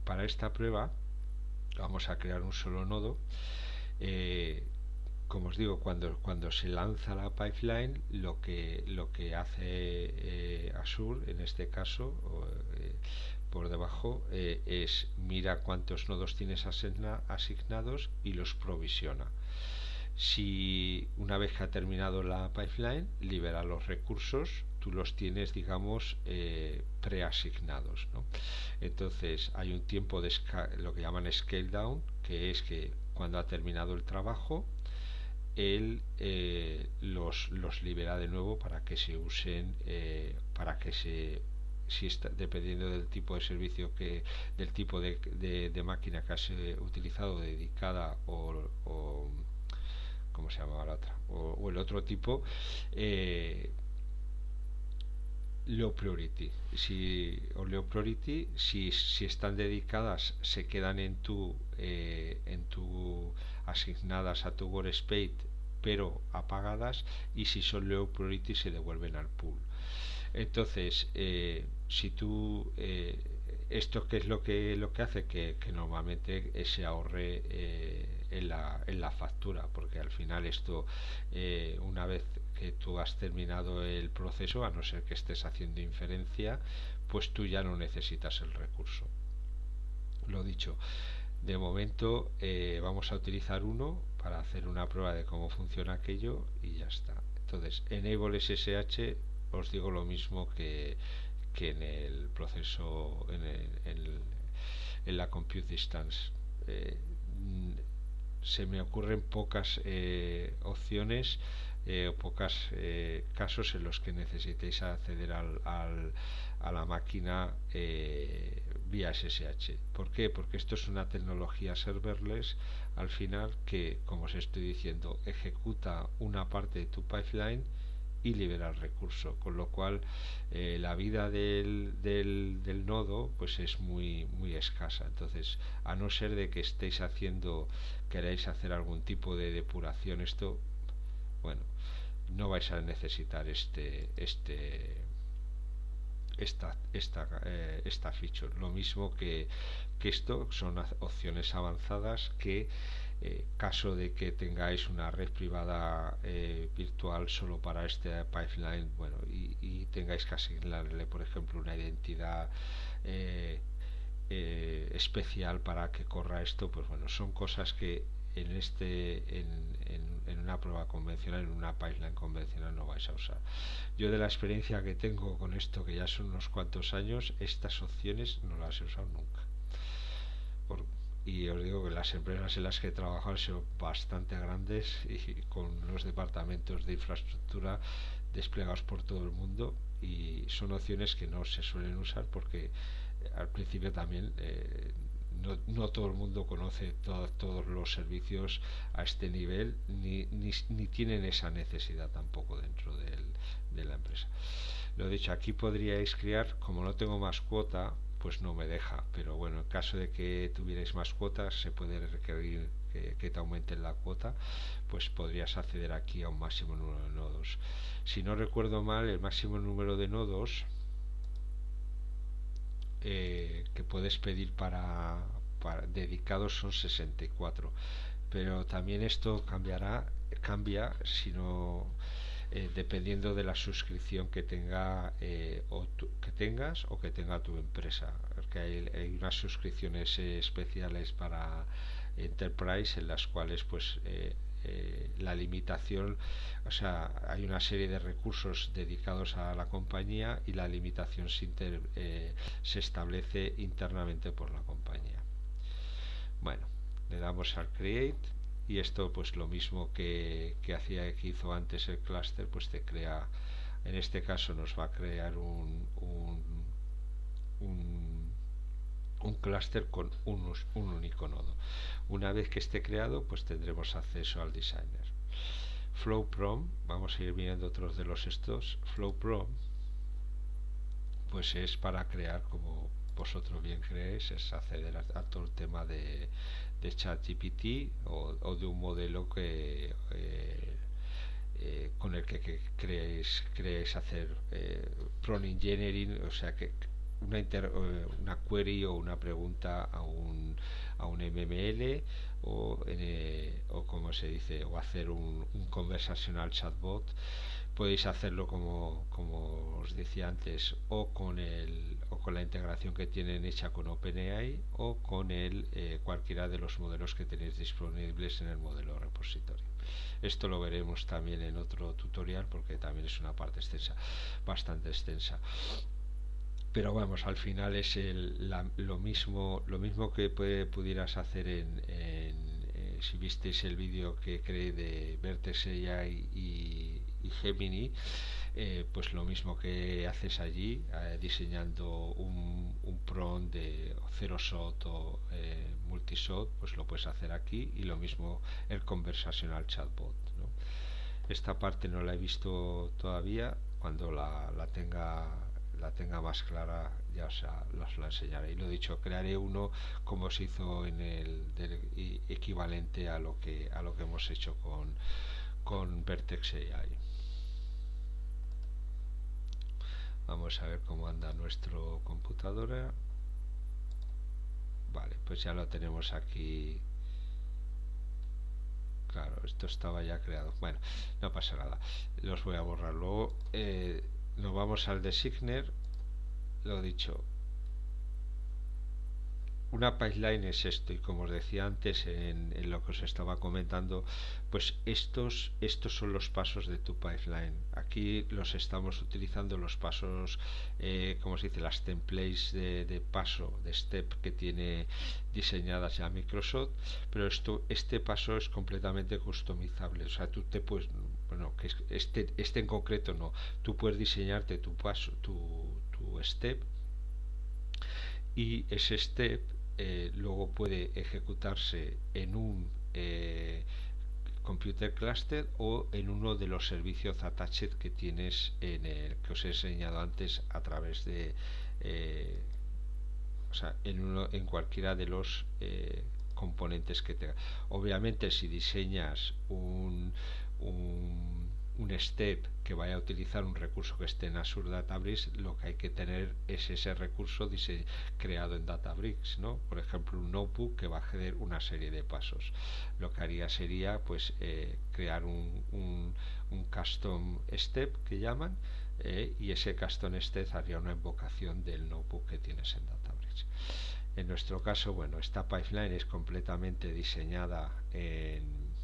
para esta prueba vamos a crear un solo nodo. eh, como os digo, cuando, cuando se lanza la pipeline, lo que, lo que hace eh, Azure, en este caso, o, eh, por debajo, eh, es mira cuántos nodos tienes asigna, asignados y los provisiona. Si una vez que ha terminado la pipeline, libera los recursos, tú los tienes, digamos, eh, preasignados, ¿no? Entonces hay un tiempo de lo que llaman scale down, que es que cuando ha terminado el trabajo, él eh, los, los libera de nuevo para que se usen, eh, para que se, si está, dependiendo del tipo de servicio que, del tipo de, de, de máquina que has eh, utilizado, dedicada o, o ¿cómo se llama la otra? O, o el otro tipo, eh, low priority. Si, o low priority, si, si están dedicadas, se quedan en tu, eh, en tu asignadas a tu workspace, pero apagadas, y si son low priority se devuelven al pool. Entonces, eh, si tú eh, esto que es lo que lo que hace que, que normalmente se ahorre eh, en, la, en la factura, porque al final esto eh, una vez que tú has terminado el proceso, a no ser que estés haciendo inferencia, pues tú ya no necesitas el recurso. Lo dicho, de momento eh, vamos a utilizar uno para hacer una prueba de cómo funciona aquello y ya está. Entonces, enable S S H, os digo lo mismo que, que en el proceso, en, el, en, el, en la compute distance. Eh, se me ocurren pocas eh, opciones eh, o pocos eh, casos en los que necesitéis acceder al, al, a la máquina eh, vía S S H. ¿Por qué? Porque esto es una tecnología serverless al final que, como os estoy diciendo, ejecuta una parte de tu pipeline y libera el recurso, con lo cual eh, la vida del, del, del nodo pues es muy muy escasa. Entonces, a no ser de que estéis haciendo, queréis hacer algún tipo de depuración, esto, bueno, no vais a necesitar este este esta esta eh, esta feature. Lo mismo que, que esto son opciones avanzadas que eh, caso de que tengáis una red privada eh, virtual solo para este pipeline, bueno, y, y tengáis que asignarle, por ejemplo, una identidad eh, eh, especial para que corra esto, pues bueno, son cosas que en este en, en, en una prueba convencional, en una pipeline convencional no vais a usar. Yo, de la experiencia que tengo con esto, que ya son unos cuantos años, estas opciones no las he usado nunca. Por, y os digo que las empresas en las que he trabajado han sido bastante grandes y con los departamentos de infraestructura desplegados por todo el mundo, y son opciones que no se suelen usar porque al principio también eh, no, no todo el mundo conoce to todos los servicios a este nivel, ni, ni, ni tienen esa necesidad tampoco dentro del, de la empresa. Lo dicho, aquí podríais crear, como no tengo más cuota, pues no me deja, pero bueno, en caso de que tuvierais más cuotas, se puede requerir que, que te aumenten la cuota, pues podrías acceder aquí a un máximo número de nodos. Si no recuerdo mal, el máximo número de nodos eh, que puedes pedir para, para dedicados son sesenta y cuatro, pero también esto cambiará, cambia si no eh, dependiendo de la suscripción que tenga eh, o tu, que tengas o que tenga tu empresa, porque hay, hay unas suscripciones eh, especiales para Enterprise en las cuales pues eh, eh, la limitación, o sea, hay una serie de recursos dedicados a la compañía y la limitación se, inter, eh, se establece internamente por la compañía. Bueno, le damos al create y esto pues lo mismo que, que hacía que hizo antes el clúster, pues te crea, en este caso nos va a crear un un, un, un clúster con un, un único nodo. Una vez que esté creado, pues tendremos acceso al designer. FlowProm, vamos a ir viendo otros de los estos. FlowProm pues es para crear, como vosotros bien creéis, es acceder a, a todo el tema de, de ChatGPT o, o de un modelo que eh, eh, con el que, que creéis, creéis hacer eh, prompt engineering, o sea que una, inter, eh, una query o una pregunta a un, a un M M L o, eh, o como se dice, o hacer un, un conversational chatbot. Podéis hacerlo como, como os decía antes, o con el o con la integración que tienen hecha con OpenAI o con el eh, cualquiera de los modelos que tenéis disponibles en el modelo repositorio. Esto lo veremos también en otro tutorial porque también es una parte extensa, bastante extensa. Pero vamos, al final es el, la, lo mismo lo mismo que puede, pudieras hacer en, en eh, si visteis el vídeo que creé de Vertex A I y, y Gemini, eh, pues lo mismo que haces allí, eh, diseñando un, un prompt de zero shot o eh, multishot, pues lo puedes hacer aquí, y lo mismo el conversational chatbot, ¿no? Esta parte no la he visto todavía. Cuando la, la tenga la tenga más clara ya os la, os la enseñaré. Y lo dicho, crearé uno como se hizo en el del, equivalente a lo que a lo que hemos hecho con con Vertex A I. Vamos a ver cómo anda nuestro computadora. Vale, pues ya lo tenemos aquí. Claro, esto estaba ya creado. Bueno, no pasa nada. Los voy a borrar luego. Eh, nos vamos al designer. Lo dicho, una pipeline es esto, y como os decía antes en, en lo que os estaba comentando, pues estos estos son los pasos de tu pipeline. Aquí los estamos utilizando, los pasos, eh, como se dice, las templates de, de paso, de step que tiene diseñadas ya Microsoft, pero esto este paso es completamente customizable. O sea, tú te puedes, bueno, que este este en concreto no, tú puedes diseñarte tu paso, tu, tu step, y ese step eh, luego puede ejecutarse en un eh, computer cluster o en uno de los servicios attached que tienes en el que os he enseñado antes a través de eh, o sea, en, uno, en cualquiera de los eh, componentes que tenga. Obviamente, si diseñas un, un, un step que vaya a utilizar un recurso que esté en Azure Databricks, lo que hay que tener es ese recurso creado en Databricks, ¿no? Por ejemplo, un notebook que va a hacer una serie de pasos. Lo que haría sería, pues, eh, crear un, un, un custom step que llaman, eh, y ese custom step haría una invocación del notebook que tienes en Databricks. En nuestro caso, bueno, esta pipeline es completamente diseñada en,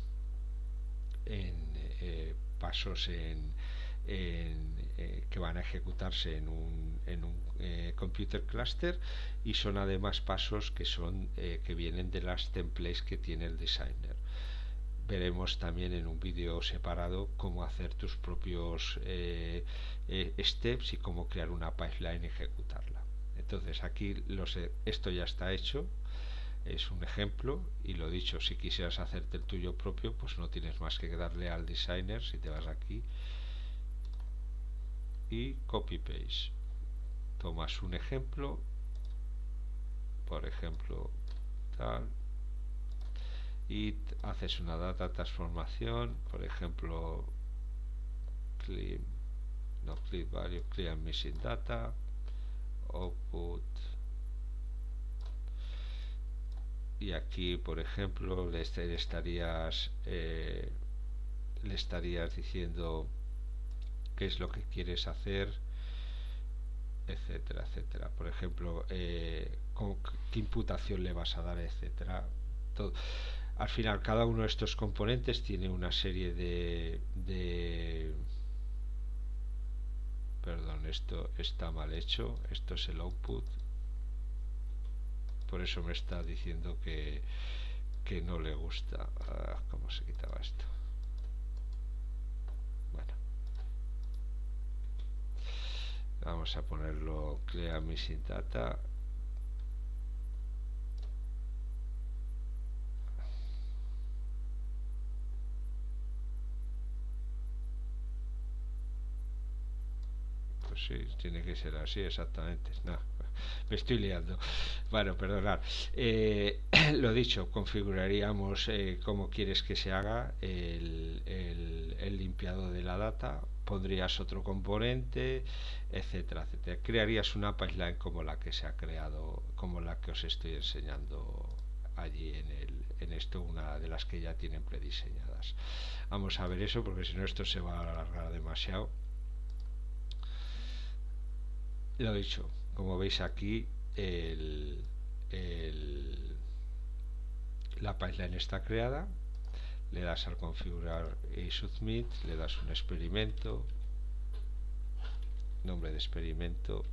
en eh, pasos en, en eh, que van a ejecutarse en un, en un eh, computer cluster, y son además pasos que son eh, que vienen de las templates que tiene el designer. Veremos también en un vídeo separado cómo hacer tus propios eh, eh, steps y cómo crear una pipeline y ejecutarla. Entonces aquí los, esto ya está hecho, es un ejemplo, y lo dicho, si quisieras hacerte el tuyo propio, pues no tienes más que darle al designer, si te vas aquí y copy paste, tomas un ejemplo, por ejemplo tal, y haces una data transformación, por ejemplo clean, no clean value, clean missing data, output, y aquí por ejemplo le estarías eh, le estarías diciendo qué es lo que quieres hacer, etcétera, etcétera. Por ejemplo, eh, con qué imputación le vas a dar, etcétera. Todo. Al final, cada uno de estos componentes tiene una serie de, de perdón, esto está mal hecho, esto es el output, por eso me está diciendo que, que no le gusta. Ah, ¿cómo se quitaba esto? Bueno, vamos a ponerlo clear missing data. Pues sí, tiene que ser así exactamente. No, me estoy liando. Bueno, perdonad. Eh, lo dicho, configuraríamos eh, cómo quieres que se haga el, el, el limpiado de la data, pondrías otro componente, etcétera, etcétera. Crearías una pipeline como la que se ha creado, como la que os estoy enseñando allí en, el, en esto, una de las que ya tienen prediseñadas. Vamos a ver eso porque si no esto se va a alargar demasiado. Lo dicho, como veis aquí el, el, la pipeline está creada, le das al configurar y submit, le das un experimento, nombre de experimento,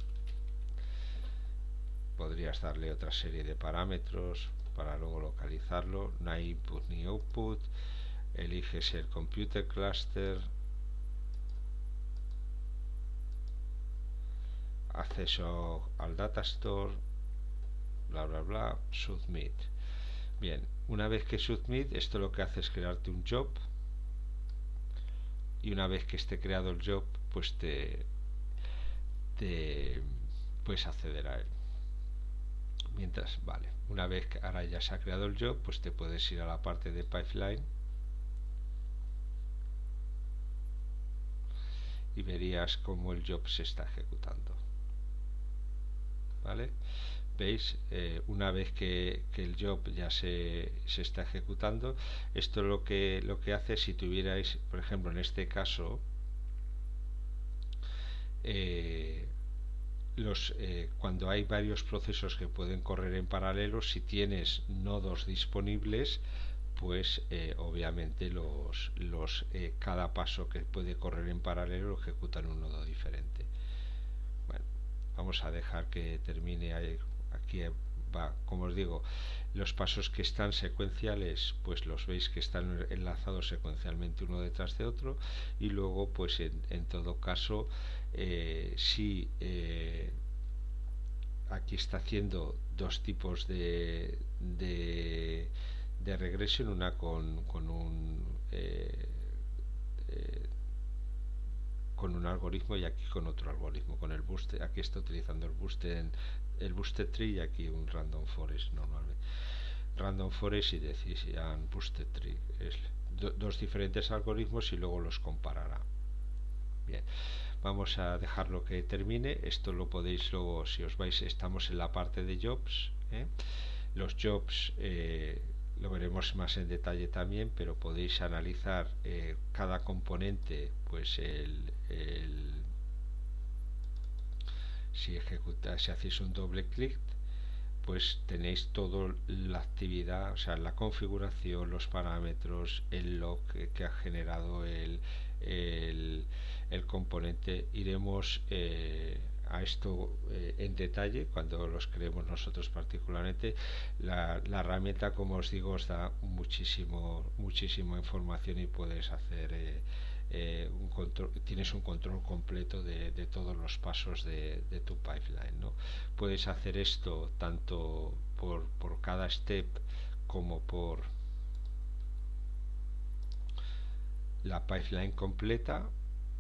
podrías darle otra serie de parámetros para luego localizarlo, no hay input ni output, eliges el computer cluster, acceso al data store, bla bla bla, submit. Bien, una vez que submit, esto lo que hace es crearte un job, y una vez que esté creado el job, pues te, te puedes acceder a él. Mientras, vale, una vez que ahora ya se ha creado el job, pues te puedes ir a la parte de pipeline y verías cómo el job se está ejecutando. ¿Vale? ¿Veis? Eh, una vez que, que el job ya se, se está ejecutando, esto lo que, lo que hace, si tuvierais, por ejemplo, en este caso, eh, los, eh, cuando hay varios procesos que pueden correr en paralelo, si tienes nodos disponibles, pues eh, obviamente los, los eh, cada paso que puede correr en paralelo lo ejecutan un nodo diferente. Bueno, vamos a dejar que termine ahí. Aquí va, como os digo, los pasos que están secuenciales, pues los veis que están enlazados secuencialmente uno detrás de otro, y luego pues en, en todo caso eh, si eh, aquí está haciendo dos tipos de, de, de regresión, una con, con un eh, eh, con un algoritmo y aquí con otro algoritmo, con el boost. Aquí está utilizando el boosted, el boosted tree, y aquí un random forest normalmente. Random forest y decision boosted tree. Es do, dos diferentes algoritmos y luego los comparará. Bien, vamos a dejarlo que termine. Esto lo podéis luego, si os vais, estamos en la parte de jobs. ¿eh? Los jobs eh, lo veremos más en detalle también, pero podéis analizar eh, cada componente, pues el, el si ejecutáis, si hacéis un doble clic, pues tenéis toda la actividad, o sea, la configuración, los parámetros, el log que, que ha generado el, el, el componente. Iremos eh, a esto eh, en detalle cuando los creemos nosotros particularmente. La, la herramienta, como os digo, os da muchísimo, muchísima información y puedes hacer eh, eh, un control, tienes un control completo de, de todos los pasos de, de tu pipeline, ¿no? Puedes hacer esto tanto por, por cada step como por la pipeline completa.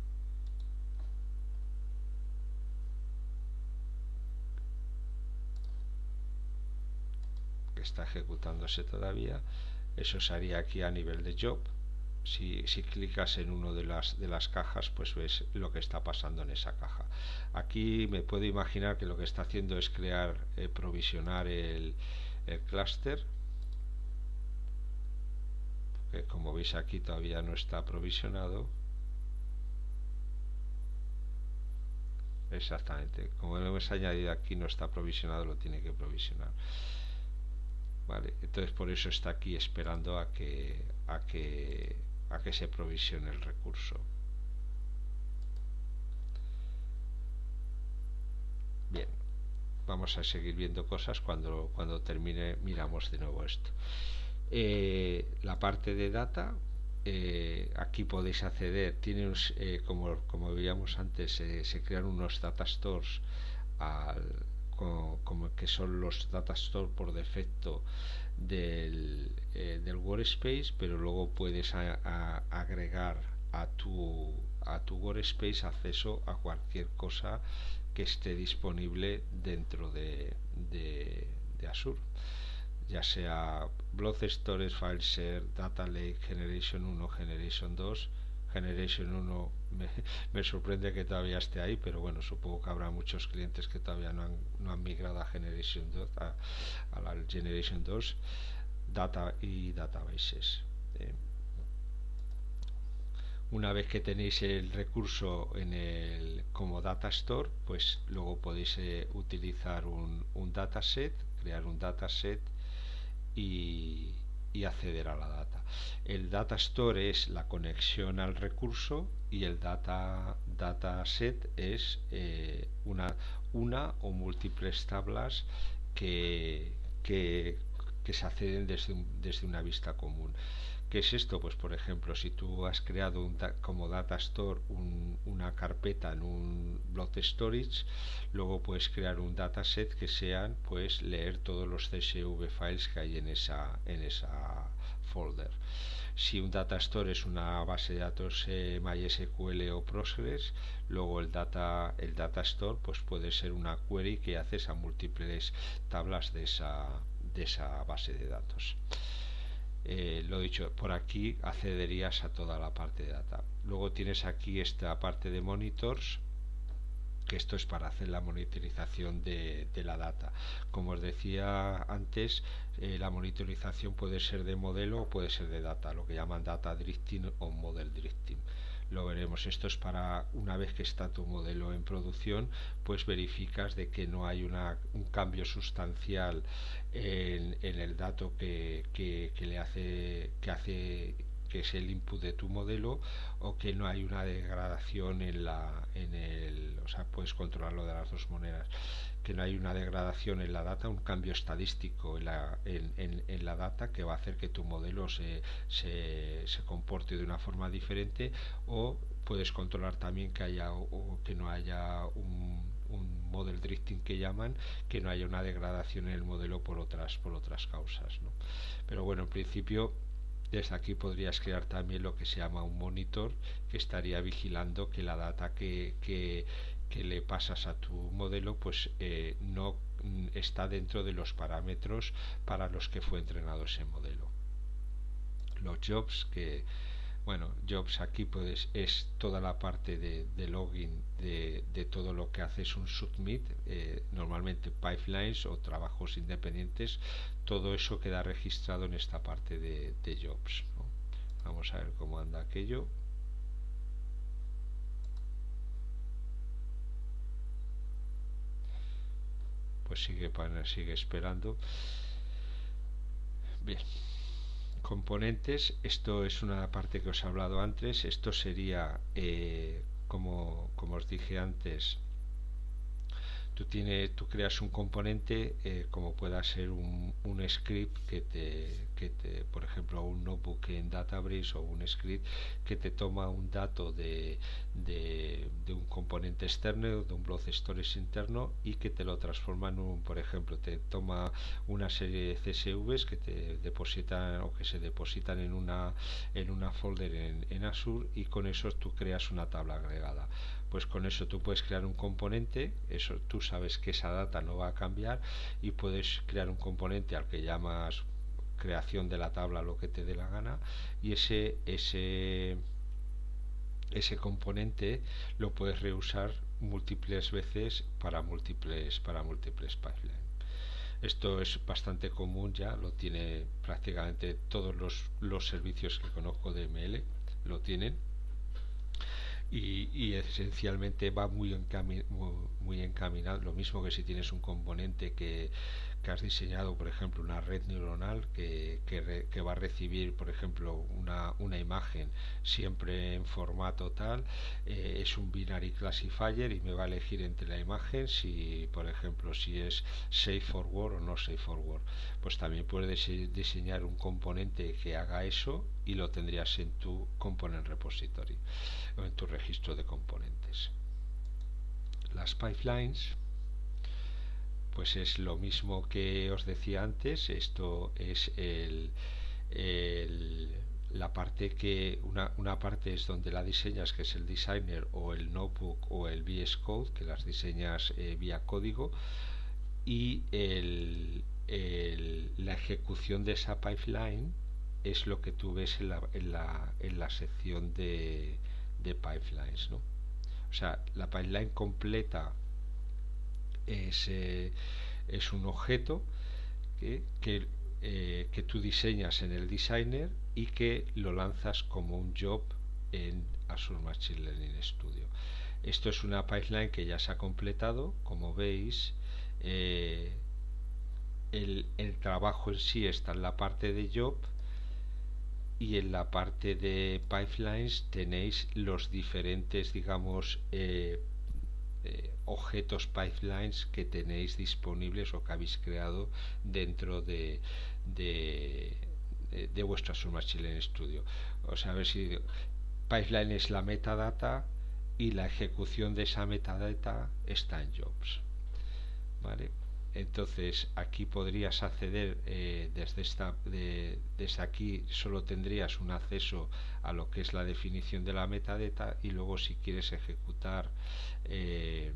Que está ejecutándose todavía. Eso se haría aquí a nivel de job. Si, si clicas en una de las, de las cajas, pues ves lo que está pasando en esa caja. Aquí me puedo imaginar que lo que está haciendo es crear, eh, provisionar el, el clúster, que como veis aquí todavía no está provisionado. Exactamente, como lo hemos añadido aquí, no está provisionado, lo tiene que provisionar. Vale, entonces por eso está aquí esperando a que a que a que se provisione el recurso. Bien, vamos a seguir viendo cosas. Cuando, cuando termine miramos de nuevo esto. Eh, la parte de data, eh, aquí podéis acceder, tiene un, eh, como, como veíamos antes, eh, se crean unos data stores al, como, como que son los data stores por defecto del, eh, del workspace, pero luego puedes a, a, agregar a tu a tu workspace acceso a cualquier cosa que esté disponible dentro de, de, de Azure, ya sea Blob Storage, FileShare, Data Lake, Generation uno, Generation dos. Generation uno me, me sorprende que todavía esté ahí, pero bueno, supongo que habrá muchos clientes que todavía no han, no han migrado a Generation dos, a, a la Generation dos. Data y Databases. Eh, una vez que tenéis el recurso en el como data store, pues luego podéis eh, utilizar un, un dataset, crear un dataset y, y acceder a la data. El data store es la conexión al recurso y el data dataset es eh, una, una o múltiples tablas que, que, que se acceden desde, un, desde una vista común. ¿Qué es esto? Pues por ejemplo, si tú has creado un da como data store un, una carpeta en un blob storage, luego puedes crear un dataset que sean pues leer todos los C S V files que hay en esa en esa folder. Si un data store es una base de datos eh, MySQL o Postgres, luego el data el data store pues puede ser una query que haces a múltiples tablas de esa de esa base de datos. Eh, lo dicho, por aquí accederías a toda la parte de data. Luego tienes aquí esta parte de monitors, que esto es para hacer la monitorización de, de la data. Como os decía antes, eh, la monitorización puede ser de modelo o puede ser de data, lo que llaman data drifting o model drifting. Lo veremos. Esto es para una vez que está tu modelo en producción, pues verificas de que no hay una, un cambio sustancial en, en el dato que, que, que le hace que hace que es el input de tu modelo, o que no hay una degradación en la en el o sea, puedes controlarlo de las dos maneras, que no hay una degradación en la data, un cambio estadístico en la, en, en, en la data que va a hacer que tu modelo se, se, se comporte de una forma diferente, o puedes controlar también que haya o, o que no haya un, un model drifting que llaman, que no haya una degradación en el modelo por otras por otras causas, ¿no? Pero bueno, en principio desde aquí podrías crear también lo que se llama un monitor, que estaría vigilando que la data que, que, que le pasas a tu modelo pues eh, no está dentro de los parámetros para los que fue entrenado ese modelo. Los jobs, que bueno, jobs aquí pues es toda la parte de, de login de, de todo lo que haces un submit, eh, normalmente pipelines o trabajos independientes, todo eso queda registrado en esta parte de, de jobs, ¿no? Vamos a ver cómo anda aquello. Pues sigue, sigue esperando. Bien. Componentes, esto es una parte que os he hablado antes. Esto sería eh, como, como os dije antes, tú, tienes, tú creas un componente eh, como pueda ser un, un script que te, que te, por ejemplo, un notebook en Databricks, o un script que te toma un dato de, de, de un componente externo, de un blob storage interno, y que te lo transforma en un, por ejemplo, te toma una serie de C S Vs que te depositan o que se depositan en una en una folder en, en Azure, y con eso tú creas una tabla agregada. Pues con eso tú puedes crear un componente, eso tú sabes que esa data no va a cambiar, y puedes crear un componente al que llamas creación de la tabla, lo que te dé la gana, y ese ese ese componente lo puedes reusar múltiples veces para múltiples para múltiples pipelines. Esto es bastante común, ya lo tiene prácticamente todos los, los servicios que conozco de M L, lo tienen. Y, y esencialmente va muy, encami muy, muy encaminado, lo mismo que si tienes un componente que, que has diseñado, por ejemplo, una red neuronal que, que, re, que va a recibir, por ejemplo, una, una imagen siempre en formato tal, eh, es un binary classifier y me va a elegir entre la imagen si, por ejemplo, si es safe for work o no safe for work. Pues también puedes diseñar un componente que haga eso, y lo tendrías en tu component repository o en tu registro de componentes. Las pipelines, pues es lo mismo que os decía antes. Esto es el, el la parte que una, una parte es donde la diseñas, que es el designer o el notebook o el V S Code, que las diseñas eh, vía código, y el, el, la ejecución de esa pipeline es lo que tú ves en la, en la, en la sección de, de pipelines, ¿no? O sea, la pipeline completa es, eh, es un objeto que, que, eh, que tú diseñas en el designer y que lo lanzas como un job en Azure Machine Learning Studio. Esto es una pipeline que ya se ha completado, como veis. eh, el, el trabajo en sí está en la parte de job, y en la parte de pipelines tenéis los diferentes, digamos, eh, eh, objetos pipelines que tenéis disponibles o que habéis creado dentro de, de, de, de vuestro Azure Machine Learning Studio. O sea, a ver si pipeline es la metadata y la ejecución de esa metadata está en jobs, ¿vale? Entonces aquí podrías acceder eh, desde esta de, desde aquí solo tendrías un acceso a lo que es la definición de la metadata, y luego si quieres ejecutar eh,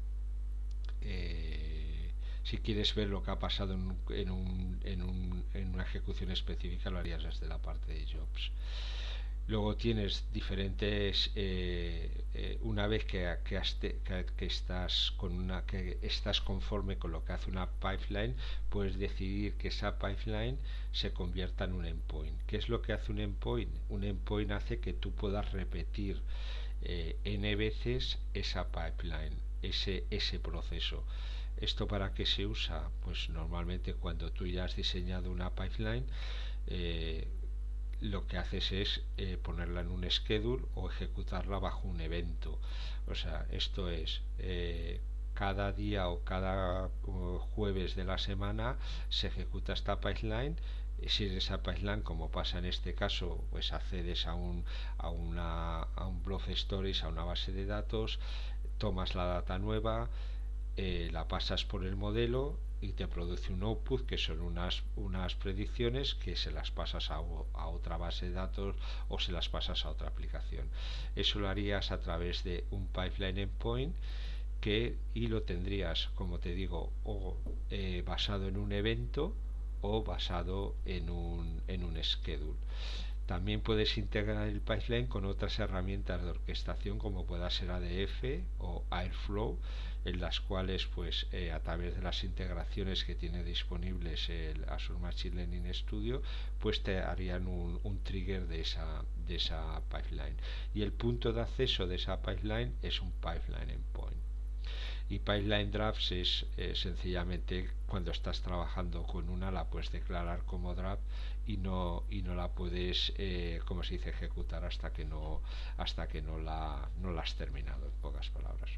eh, si quieres ver lo que ha pasado en, en, un, en, un, en una ejecución específica, lo harías desde la parte de jobs. Luego tienes diferentes eh, eh, una vez que, que, has te, que, que estás con una que estás conforme con lo que hace una pipeline, puedes decidir que esa pipeline se convierta en un endpoint. ¿Qué es lo que hace un endpoint? Un endpoint hace que tú puedas repetir eh, n veces esa pipeline, ese, ese proceso. ¿Esto para qué se usa? Pues normalmente cuando tú ya has diseñado una pipeline, eh, lo que haces es eh, ponerla en un schedule o ejecutarla bajo un evento. O sea, esto es eh, cada día o cada uh, jueves de la semana se ejecuta esta pipeline. Si es esa pipeline, como pasa en este caso, pues accedes a un a una a un blob storage, a una base de datos, tomas la data nueva, eh, la pasas por el modelo y te produce un output, que son unas, unas predicciones que se las pasas a, a otra base de datos o se las pasas a otra aplicación. Eso lo harías a través de un pipeline endpoint, que y lo tendrías, como te digo, o eh, basado en un evento o basado en un, en un schedule. También puedes integrar el pipeline con otras herramientas de orquestación, como pueda ser A D F o Airflow, en las cuales pues eh, a través de las integraciones que tiene disponibles el Azure Machine Learning Studio, pues te harían un, un trigger de esa, de esa pipeline, y el punto de acceso de esa pipeline es un pipeline endpoint. Y pipeline drafts es eh, sencillamente cuando estás trabajando con una, la puedes declarar como draft y no y no la puedes eh, como se dice, ejecutar hasta que no hasta que no la no la has terminado, en pocas palabras.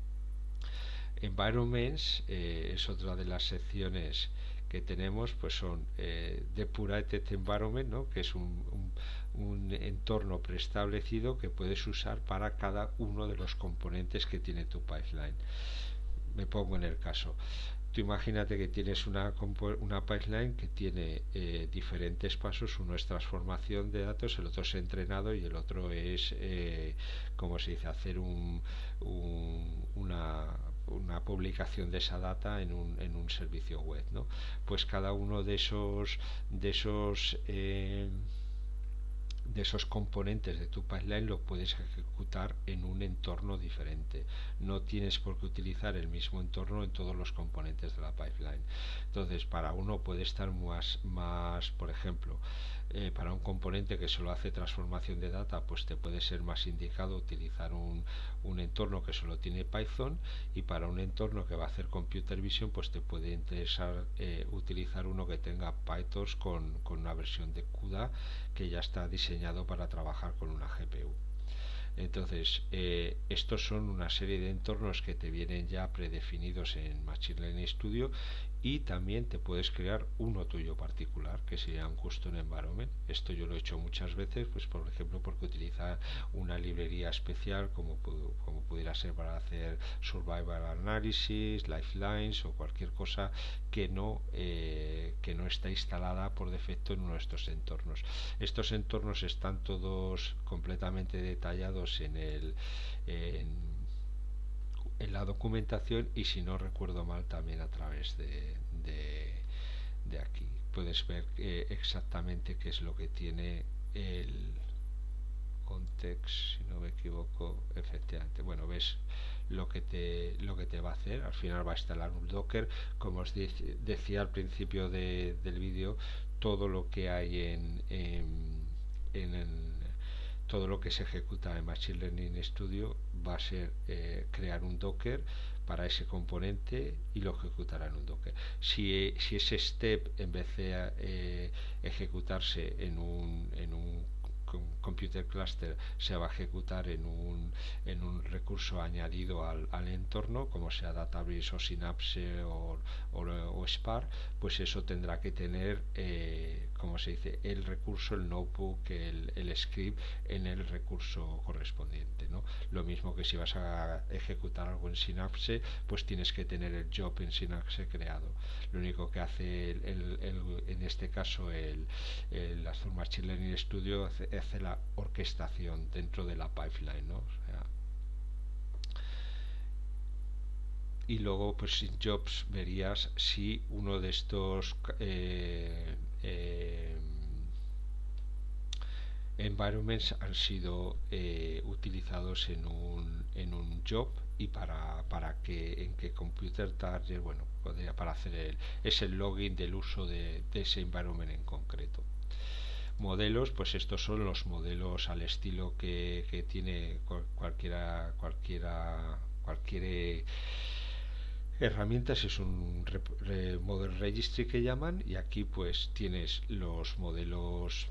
Environments eh, es otra de las secciones que tenemos, pues son eh, Depurated Environment, ¿no? Que es un, un, un entorno preestablecido que puedes usar para cada uno de los componentes que tiene tu pipeline. Me pongo en el caso. Tú imagínate que tienes una, una pipeline que tiene eh, diferentes pasos. Uno es transformación de datos, el otro es entrenado y el otro es, eh, como se dice, hacer un, un, una, una publicación de esa data en un, en un servicio web, ¿no? Pues cada uno de esos, de esos eh, de esos componentes de tu pipeline lo puedes ejecutar en un entorno diferente. No tienes por qué utilizar el mismo entorno en todos los componentes de la pipeline. Entonces, para uno puede estar más, más por ejemplo, eh, para un componente que solo hace transformación de data, pues te puede ser más indicado utilizar un, un entorno que solo tiene Python, y para un entorno que va a hacer Computer Vision, pues te puede interesar eh, utilizar uno que tenga PyTorch con, con una versión de CUDA que ya está diseñado para trabajar con una G P U. Entonces, eh, estos son una serie de entornos que te vienen ya predefinidos en Machine Learning Studio, y también te puedes crear uno tuyo particular, que sería un custom environment. Esto yo lo he hecho muchas veces, pues por ejemplo porque utiliza una librería especial como, como pudiera ser para hacer survival analysis, lifelines o cualquier cosa que no eh, que no está instalada por defecto en uno de estos entornos. Estos entornos están todos completamente detallados en el en, en la documentación, y si no recuerdo mal también a través de, de, de aquí puedes ver eh, exactamente qué es lo que tiene el context, si no me equivoco. Efectivamente, bueno, ves lo que te lo que te va a hacer. Al final va a instalar un Docker, como os decía al principio de, del vídeo. Todo lo que hay en, en, en, en todo lo que se ejecuta en Machine Learning Studio va a ser eh, crear un Docker para ese componente y lo ejecutará en un Docker. Si, si ese step, en vez de eh, ejecutarse en un, en un computer cluster, se va a ejecutar en un, en un recurso añadido al, al entorno, como sea Databricks o Synapse o, o, o Spark, pues eso tendrá que tener eh, como se dice, el recurso, el notebook, el, el script en el recurso correspondiente, ¿no? Lo mismo que si vas a ejecutar algo en Synapse, pues tienes que tener el job en Synapse creado. Lo único que hace el, el, el, en este caso el, el Azure Machine Learning Studio hace, hace la orquestación dentro de la pipeline, ¿no? O sea, y luego pues en jobs verías si uno de estos eh, eh, environments han sido eh, utilizados en un, en un job, y para, para que en qué computer target, bueno, podría para hacer el, es el login del uso de, de ese environment en concreto. Modelos, pues estos son los modelos al estilo que, que tiene cualquiera cualquiera cualquier herramientas. Es un re, re, model registry que llaman, y aquí pues tienes los modelos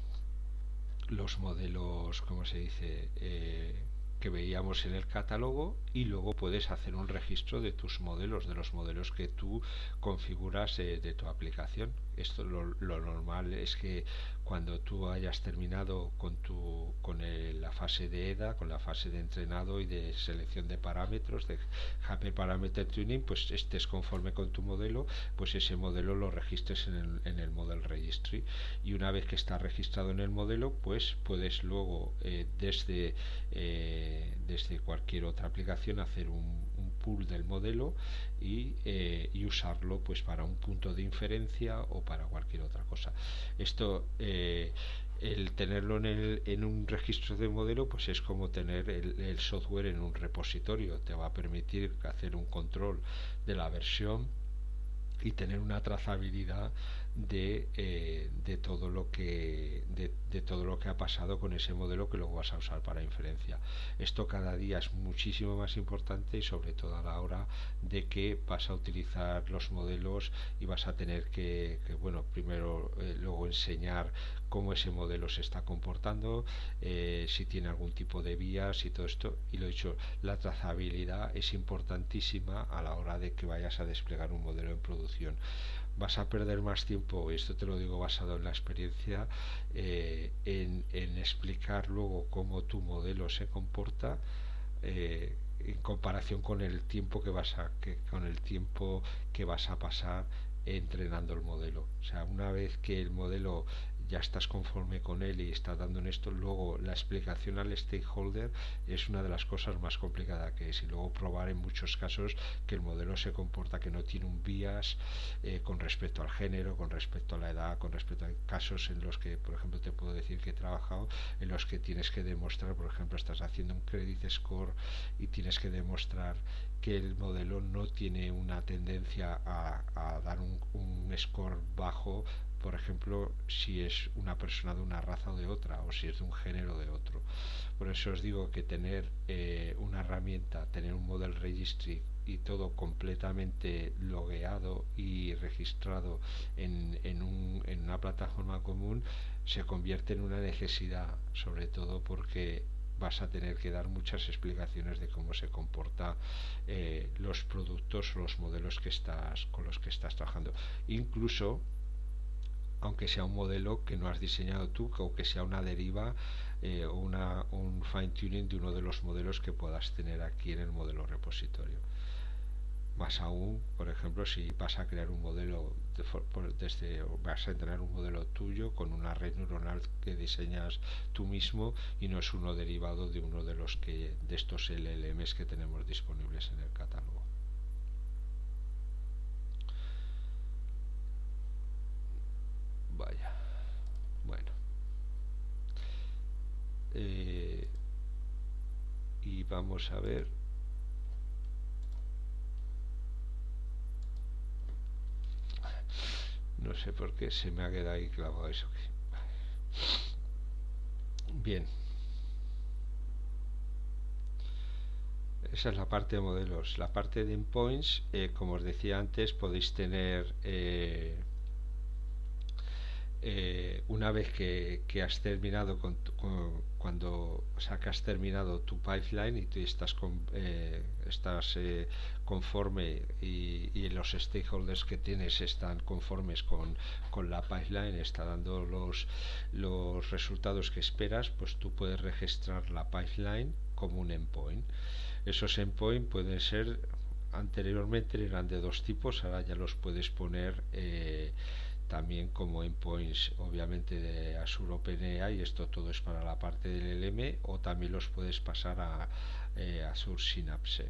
los modelos, como se dice, eh, que veíamos en el catálogo, y luego puedes hacer un registro de tus modelos, de los modelos que tú configuras eh, de tu aplicación. Esto lo, lo normal es que cuando tú hayas terminado con tu con el, la fase de E D A, con la fase de entrenado y de selección de parámetros, de Hyper Parameter Tuning, pues estés conforme con tu modelo, pues ese modelo lo registres en el, en el Model Registry, y una vez que está registrado en el modelo, pues puedes luego eh, desde eh, desde cualquier otra aplicación hacer un, un pool del modelo y, eh, y usarlo pues para un punto de inferencia o para cualquier otra cosa. Esto eh, el tenerlo en, el, en un registro de modelo pues es como tener el, el software en un repositorio. Te va a permitir hacer un control de la versión y tener una trazabilidad de, eh, de todo lo que de, de todo lo que ha pasado con ese modelo que luego vas a usar para inferencia. Esto cada día es muchísimo más importante, y sobre todo a la hora de que vas a utilizar los modelos y vas a tener que, que bueno, primero eh, luego enseñar cómo ese modelo se está comportando, eh, si tiene algún tipo de vías y todo esto. Y lo he dicho, la trazabilidad es importantísima a la hora de que vayas a desplegar un modelo en producción. Vas a perder más tiempo, y esto te lo digo basado en la experiencia, eh, en, en explicar luego cómo tu modelo se comporta eh, en comparación con el tiempo que vas a que, con el tiempo que vas a pasar entrenando el modelo. O sea, una vez que el modelo ya estás conforme con él y estás dando en esto, luego la explicación al stakeholder es una de las cosas más complicadas que es, y luego probar en muchos casos que el modelo se comporta, que no tiene un bias eh, con respecto al género, con respecto a la edad, con respecto a casos en los que, por ejemplo, te puedo decir que he trabajado en los que tienes que demostrar, por ejemplo, estás haciendo un credit score y tienes que demostrar que el modelo no tiene una tendencia a, a dar un, un score bajo, por ejemplo, si es una persona de una raza o de otra, o si es de un género o de otro. Por eso os digo que tener eh, una herramienta, tener un model registry y todo completamente logueado y registrado en, en, un, en una plataforma común se convierte en una necesidad, sobre todo porque vas a tener que dar muchas explicaciones de cómo se comporta eh, los productos o los modelos que estás con los que estás trabajando, incluso aunque sea un modelo que no has diseñado tú o que sea una deriva eh, o una, un fine tuning de uno de los modelos que puedas tener aquí en el modelo repositorio. Más aún, por ejemplo, si vas a crear un modelo de, por, desde, vas a entrenar un modelo tuyo con una red neuronal que diseñas tú mismo y no es uno derivado de uno de los que de estos L L Ms que tenemos disponibles en el catálogo. Vaya, bueno. Eh, y vamos a ver. No sé por qué se me ha quedado ahí clavado eso. Bien. Esa es la parte de modelos. La parte de endpoints, eh, como os decía antes, podéis tener eh, eh, una vez que, que has terminado con, tu, con cuando o sea, que has terminado tu pipeline y tú estás con, eh, estás eh, conforme y, y los stakeholders que tienes están conformes con, con la pipeline, está dando los, los resultados que esperas, pues tú puedes registrar la pipeline como un endpoint. Esos endpoints pueden ser, anteriormente eran de dos tipos, ahora ya los puedes poner eh, también como endpoints obviamente de Azure OpenAI, y esto todo es para la parte del L M, o también los puedes pasar a eh, Azure Synapse.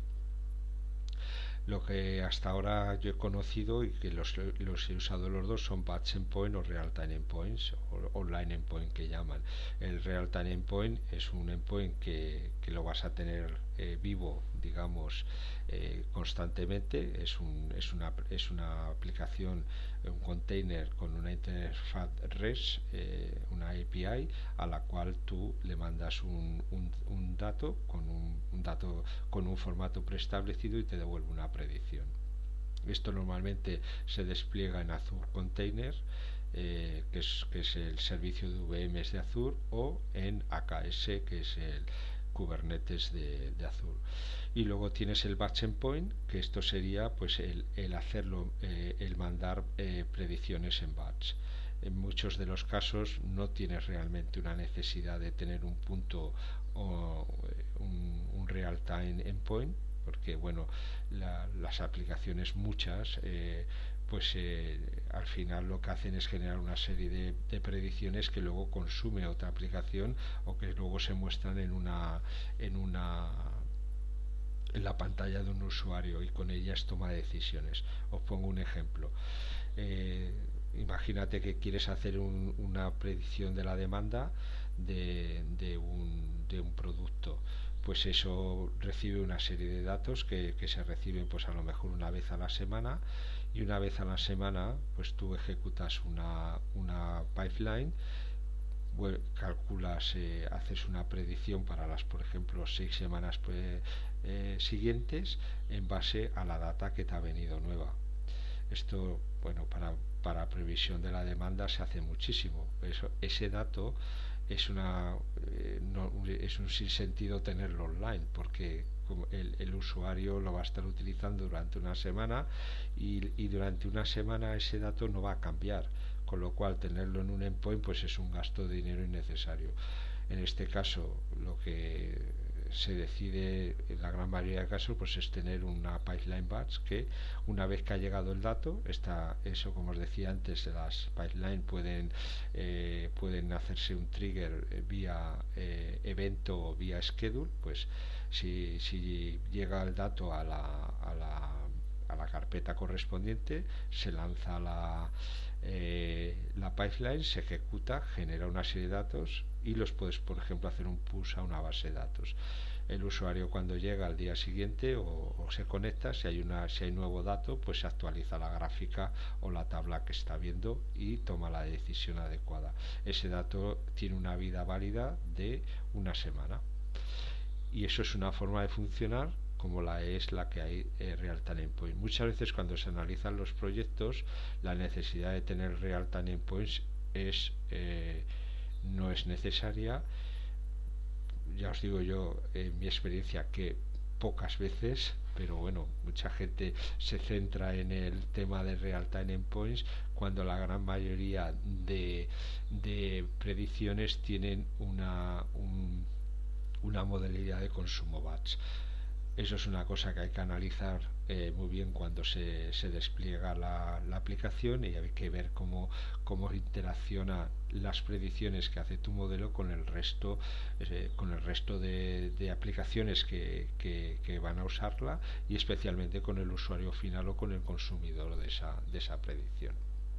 Lo que hasta ahora yo he conocido y que los, los he usado los dos son Batch Endpoint o Real Time Endpoints o Online Endpoint que llaman. El Real Time Endpoint es un endpoint que, que lo vas a tener eh, vivo, digamos, eh, constantemente. Es, un, es, una, es una aplicación, un container con una interfaz REST, eh, una A P I a la cual tú le mandas un, un, un dato con un, un dato con un formato preestablecido y te devuelve una predicción. Esto normalmente se despliega en Azure Container, eh, que, es, que es el servicio de V Ms de Azure, o en A K S, que es el Kubernetes de, de Azure. Y luego tienes el batch endpoint, que esto sería pues el, el hacerlo, eh, el mandar eh, predicciones en batch. En muchos de los casos no tienes realmente una necesidad de tener un punto o un, un real time endpoint, porque bueno, la, las aplicaciones muchas eh, pues eh, al final lo que hacen es generar una serie de, de predicciones que luego consume otra aplicación o que luego se muestran en una en una en la pantalla de un usuario y con ellas toma decisiones. Os pongo un ejemplo. Eh, imagínate que quieres hacer un, una predicción de la demanda de, de, un, de un producto. Pues eso recibe una serie de datos que, que se reciben pues a lo mejor una vez a la semana, y una vez a la semana pues tú ejecutas una, una pipeline, calculas, eh, haces una predicción para las, por ejemplo, seis semanas pues, eh, siguientes en base a la data que te ha venido nueva. Esto, bueno, para, para previsión de la demanda se hace muchísimo. Eso, ese dato es una eh, no, es un sinsentido tenerlo online, porque el, el usuario lo va a estar utilizando durante una semana y, y durante una semana ese dato no va a cambiar, con lo cual tenerlo en un endpoint pues es un gasto de dinero innecesario. En este caso lo que se decide en la gran mayoría de casos pues es tener una pipeline batch que una vez que ha llegado el dato está, eso como os decía antes, las pipeline pueden eh, pueden hacerse un trigger vía eh, evento o vía schedule. Pues si, si llega el dato a la, a la a la carpeta correspondiente, se lanza la eh, la pipeline, se ejecuta, genera una serie de datos y los puedes, por ejemplo, hacer un push a una base de datos. El usuario cuando llega al día siguiente o, o se conecta, si hay una si hay nuevo dato, pues se actualiza la gráfica o la tabla que está viendo y toma la decisión adecuada. Ese dato tiene una vida válida de una semana y eso es una forma de funcionar como la es la que hay eh, Real Time Endpoint. Muchas veces cuando se analizan los proyectos, la necesidad de tener Real Time Endpoints es, eh, no es necesaria, ya os digo yo, en mi experiencia, que pocas veces, pero bueno, mucha gente se centra en el tema de real time endpoints cuando la gran mayoría de, de predicciones tienen una, un, una modalidad de consumo batch. Eso es una cosa que hay que analizar eh, muy bien cuando se, se despliega la, la, aplicación, y hay que ver cómo, cómo interacciona las predicciones que hace tu modelo con el resto, eh, con el resto de, de aplicaciones que, que, que, van a usarla, y especialmente con el usuario final o con el consumidor de esa, de esa predicción.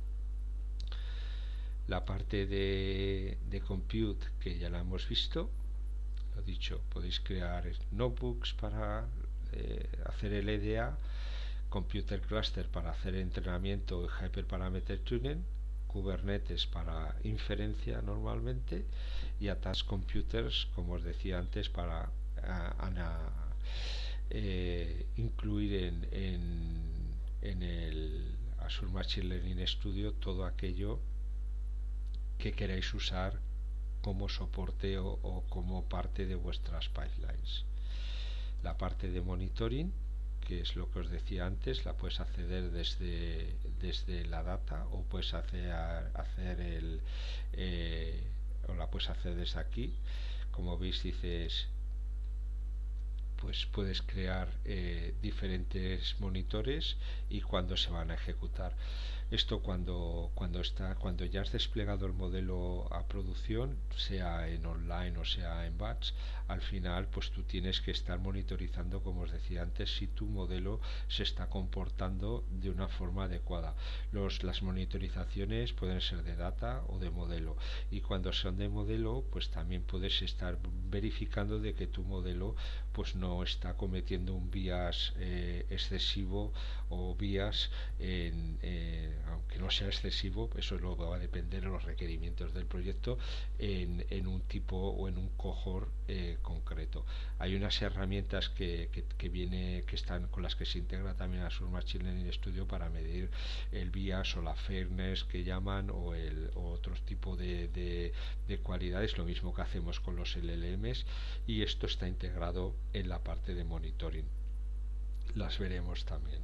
La parte de, de compute, que ya la hemos visto, lo dicho, podéis crear notebooks para eh, hacer el E D A, computer cluster para hacer entrenamiento y hyperparameter tuning, Kubernetes para inferencia normalmente, y Attached Computers, como os decía antes, para a, a, eh, incluir en, en, en el Azure Machine Learning Studio todo aquello que queráis usar como soporte o, o como parte de vuestras pipelines. La parte de monitoring, que es lo que os decía antes, la puedes acceder desde, desde la data, o puedes hacer, hacer el eh, o la puedes hacer desde aquí. Como veis, dices, pues puedes crear eh, diferentes monitores y cuándo se van a ejecutar. Esto cuando, cuando está, cuando ya has desplegado el modelo a producción, sea en online o sea en batch, al final pues tú tienes que estar monitorizando, como os decía antes, si tu modelo se está comportando de una forma adecuada. Los, las monitorizaciones pueden ser de data o de modelo, y cuando son de modelo, pues también puedes estar verificando de que tu modelo pues no está cometiendo un bias eh, excesivo, o bias en, eh, aunque no sea excesivo, eso lo va a depender de los requerimientos del proyecto, en, en un tipo o en un cohort eh, concreto. Hay unas herramientas que, que, que viene que están con las que se integra también Azure Machine Learning Studio para medir el bias o la fairness que llaman, o, el, o otro tipo de, de, de cualidades, lo mismo que hacemos con los L L Ms, y esto está integrado en la parte de monitoring. Las veremos también.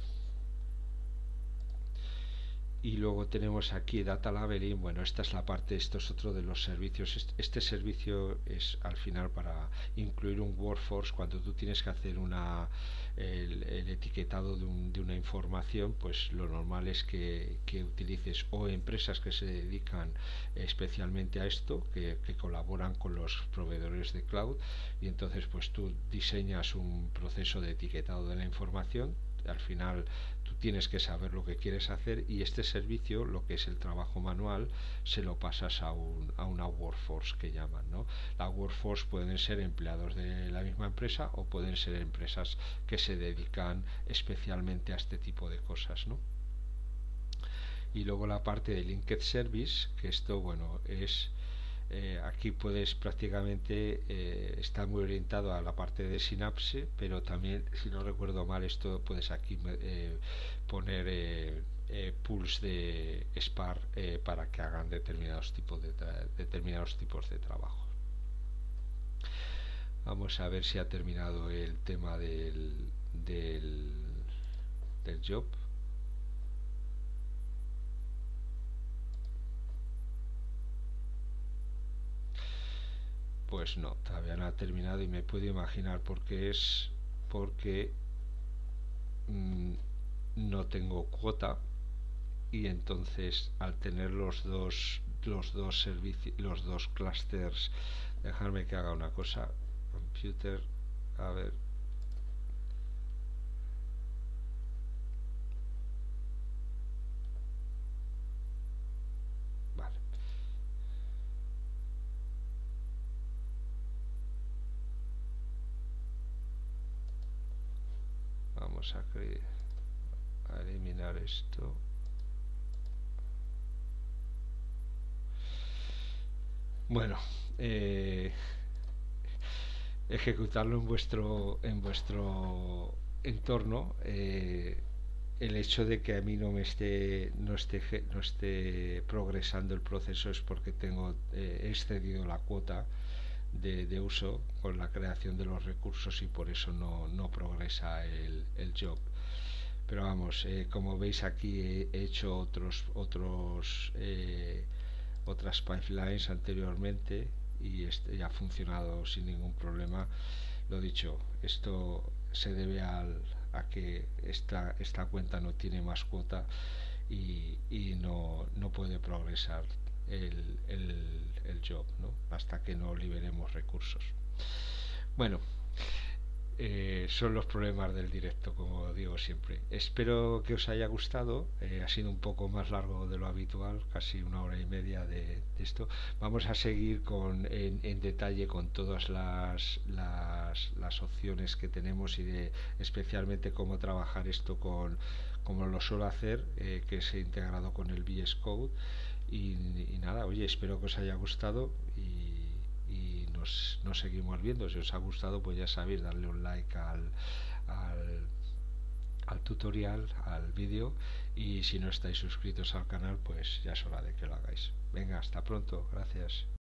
Y luego tenemos aquí Data Labeling. Bueno, esta es la parte, esto es otro de los servicios. Este, este servicio es al final para incluir un workforce. Cuando tú tienes que hacer una el, el etiquetado de, un, de una información, pues lo normal es que, que utilices o empresas que se dedican especialmente a esto, que, que colaboran con los proveedores de cloud, y entonces pues tú diseñas un proceso de etiquetado de la información. Al final tú tienes que saber lo que quieres hacer, y este servicio, lo que es el trabajo manual, se lo pasas a, un, a una workforce que llaman, ¿no? La workforce pueden ser empleados de la misma empresa, o pueden ser empresas que se dedican especialmente a este tipo de cosas, ¿no? Y luego la parte de Linked Service, que esto, bueno, es Eh, aquí puedes prácticamente eh, está muy orientado a la parte de Synapse, pero también, si no recuerdo mal, esto puedes aquí eh, poner eh, eh, pools de Spark eh, para que hagan determinados tipos de determinados tipos de trabajo. Vamos a ver si ha terminado el tema del del, del job. Pues no, todavía no ha terminado, y me puedo imaginar por qué es, porque mmm, no tengo cuota, y entonces al tener los dos los dos servicios, los dos clusters, dejarme que haga una cosa, computer, a ver, vale, vamos a, a eliminar esto. Bueno, eh, ejecutarlo en vuestro en vuestro entorno. Eh, el hecho de que a mí no me esté no esté no esté progresando el proceso es porque tengo eh, excedido la cuota de, de uso con la creación de los recursos y por eso no, no progresa el, el job. Pero vamos, eh, como veis aquí he, he hecho otros otros eh, otras pipelines anteriormente y este ha funcionado sin ningún problema. Lo dicho, esto se debe al, a que esta, esta cuenta no tiene más cuota y, y no, no puede progresar el, el, el job, ¿no? Hasta que no liberemos recursos. Bueno, eh, son los problemas del directo, como digo siempre. Espero que os haya gustado. Eh, ha sido un poco más largo de lo habitual, casi una hora y media de, de esto. Vamos a seguir con, en, en detalle con todas las, las, las opciones que tenemos y de especialmente cómo trabajar esto con, como lo suelo hacer, eh, que es integrado con el V S Code. Y, y nada, oye, espero que os haya gustado y y nos, nos seguimos viendo. Si os ha gustado, pues ya sabéis, darle un like al, al, al tutorial, al vídeo, y si no estáis suscritos al canal, pues ya es hora de que lo hagáis. Venga, hasta pronto, gracias.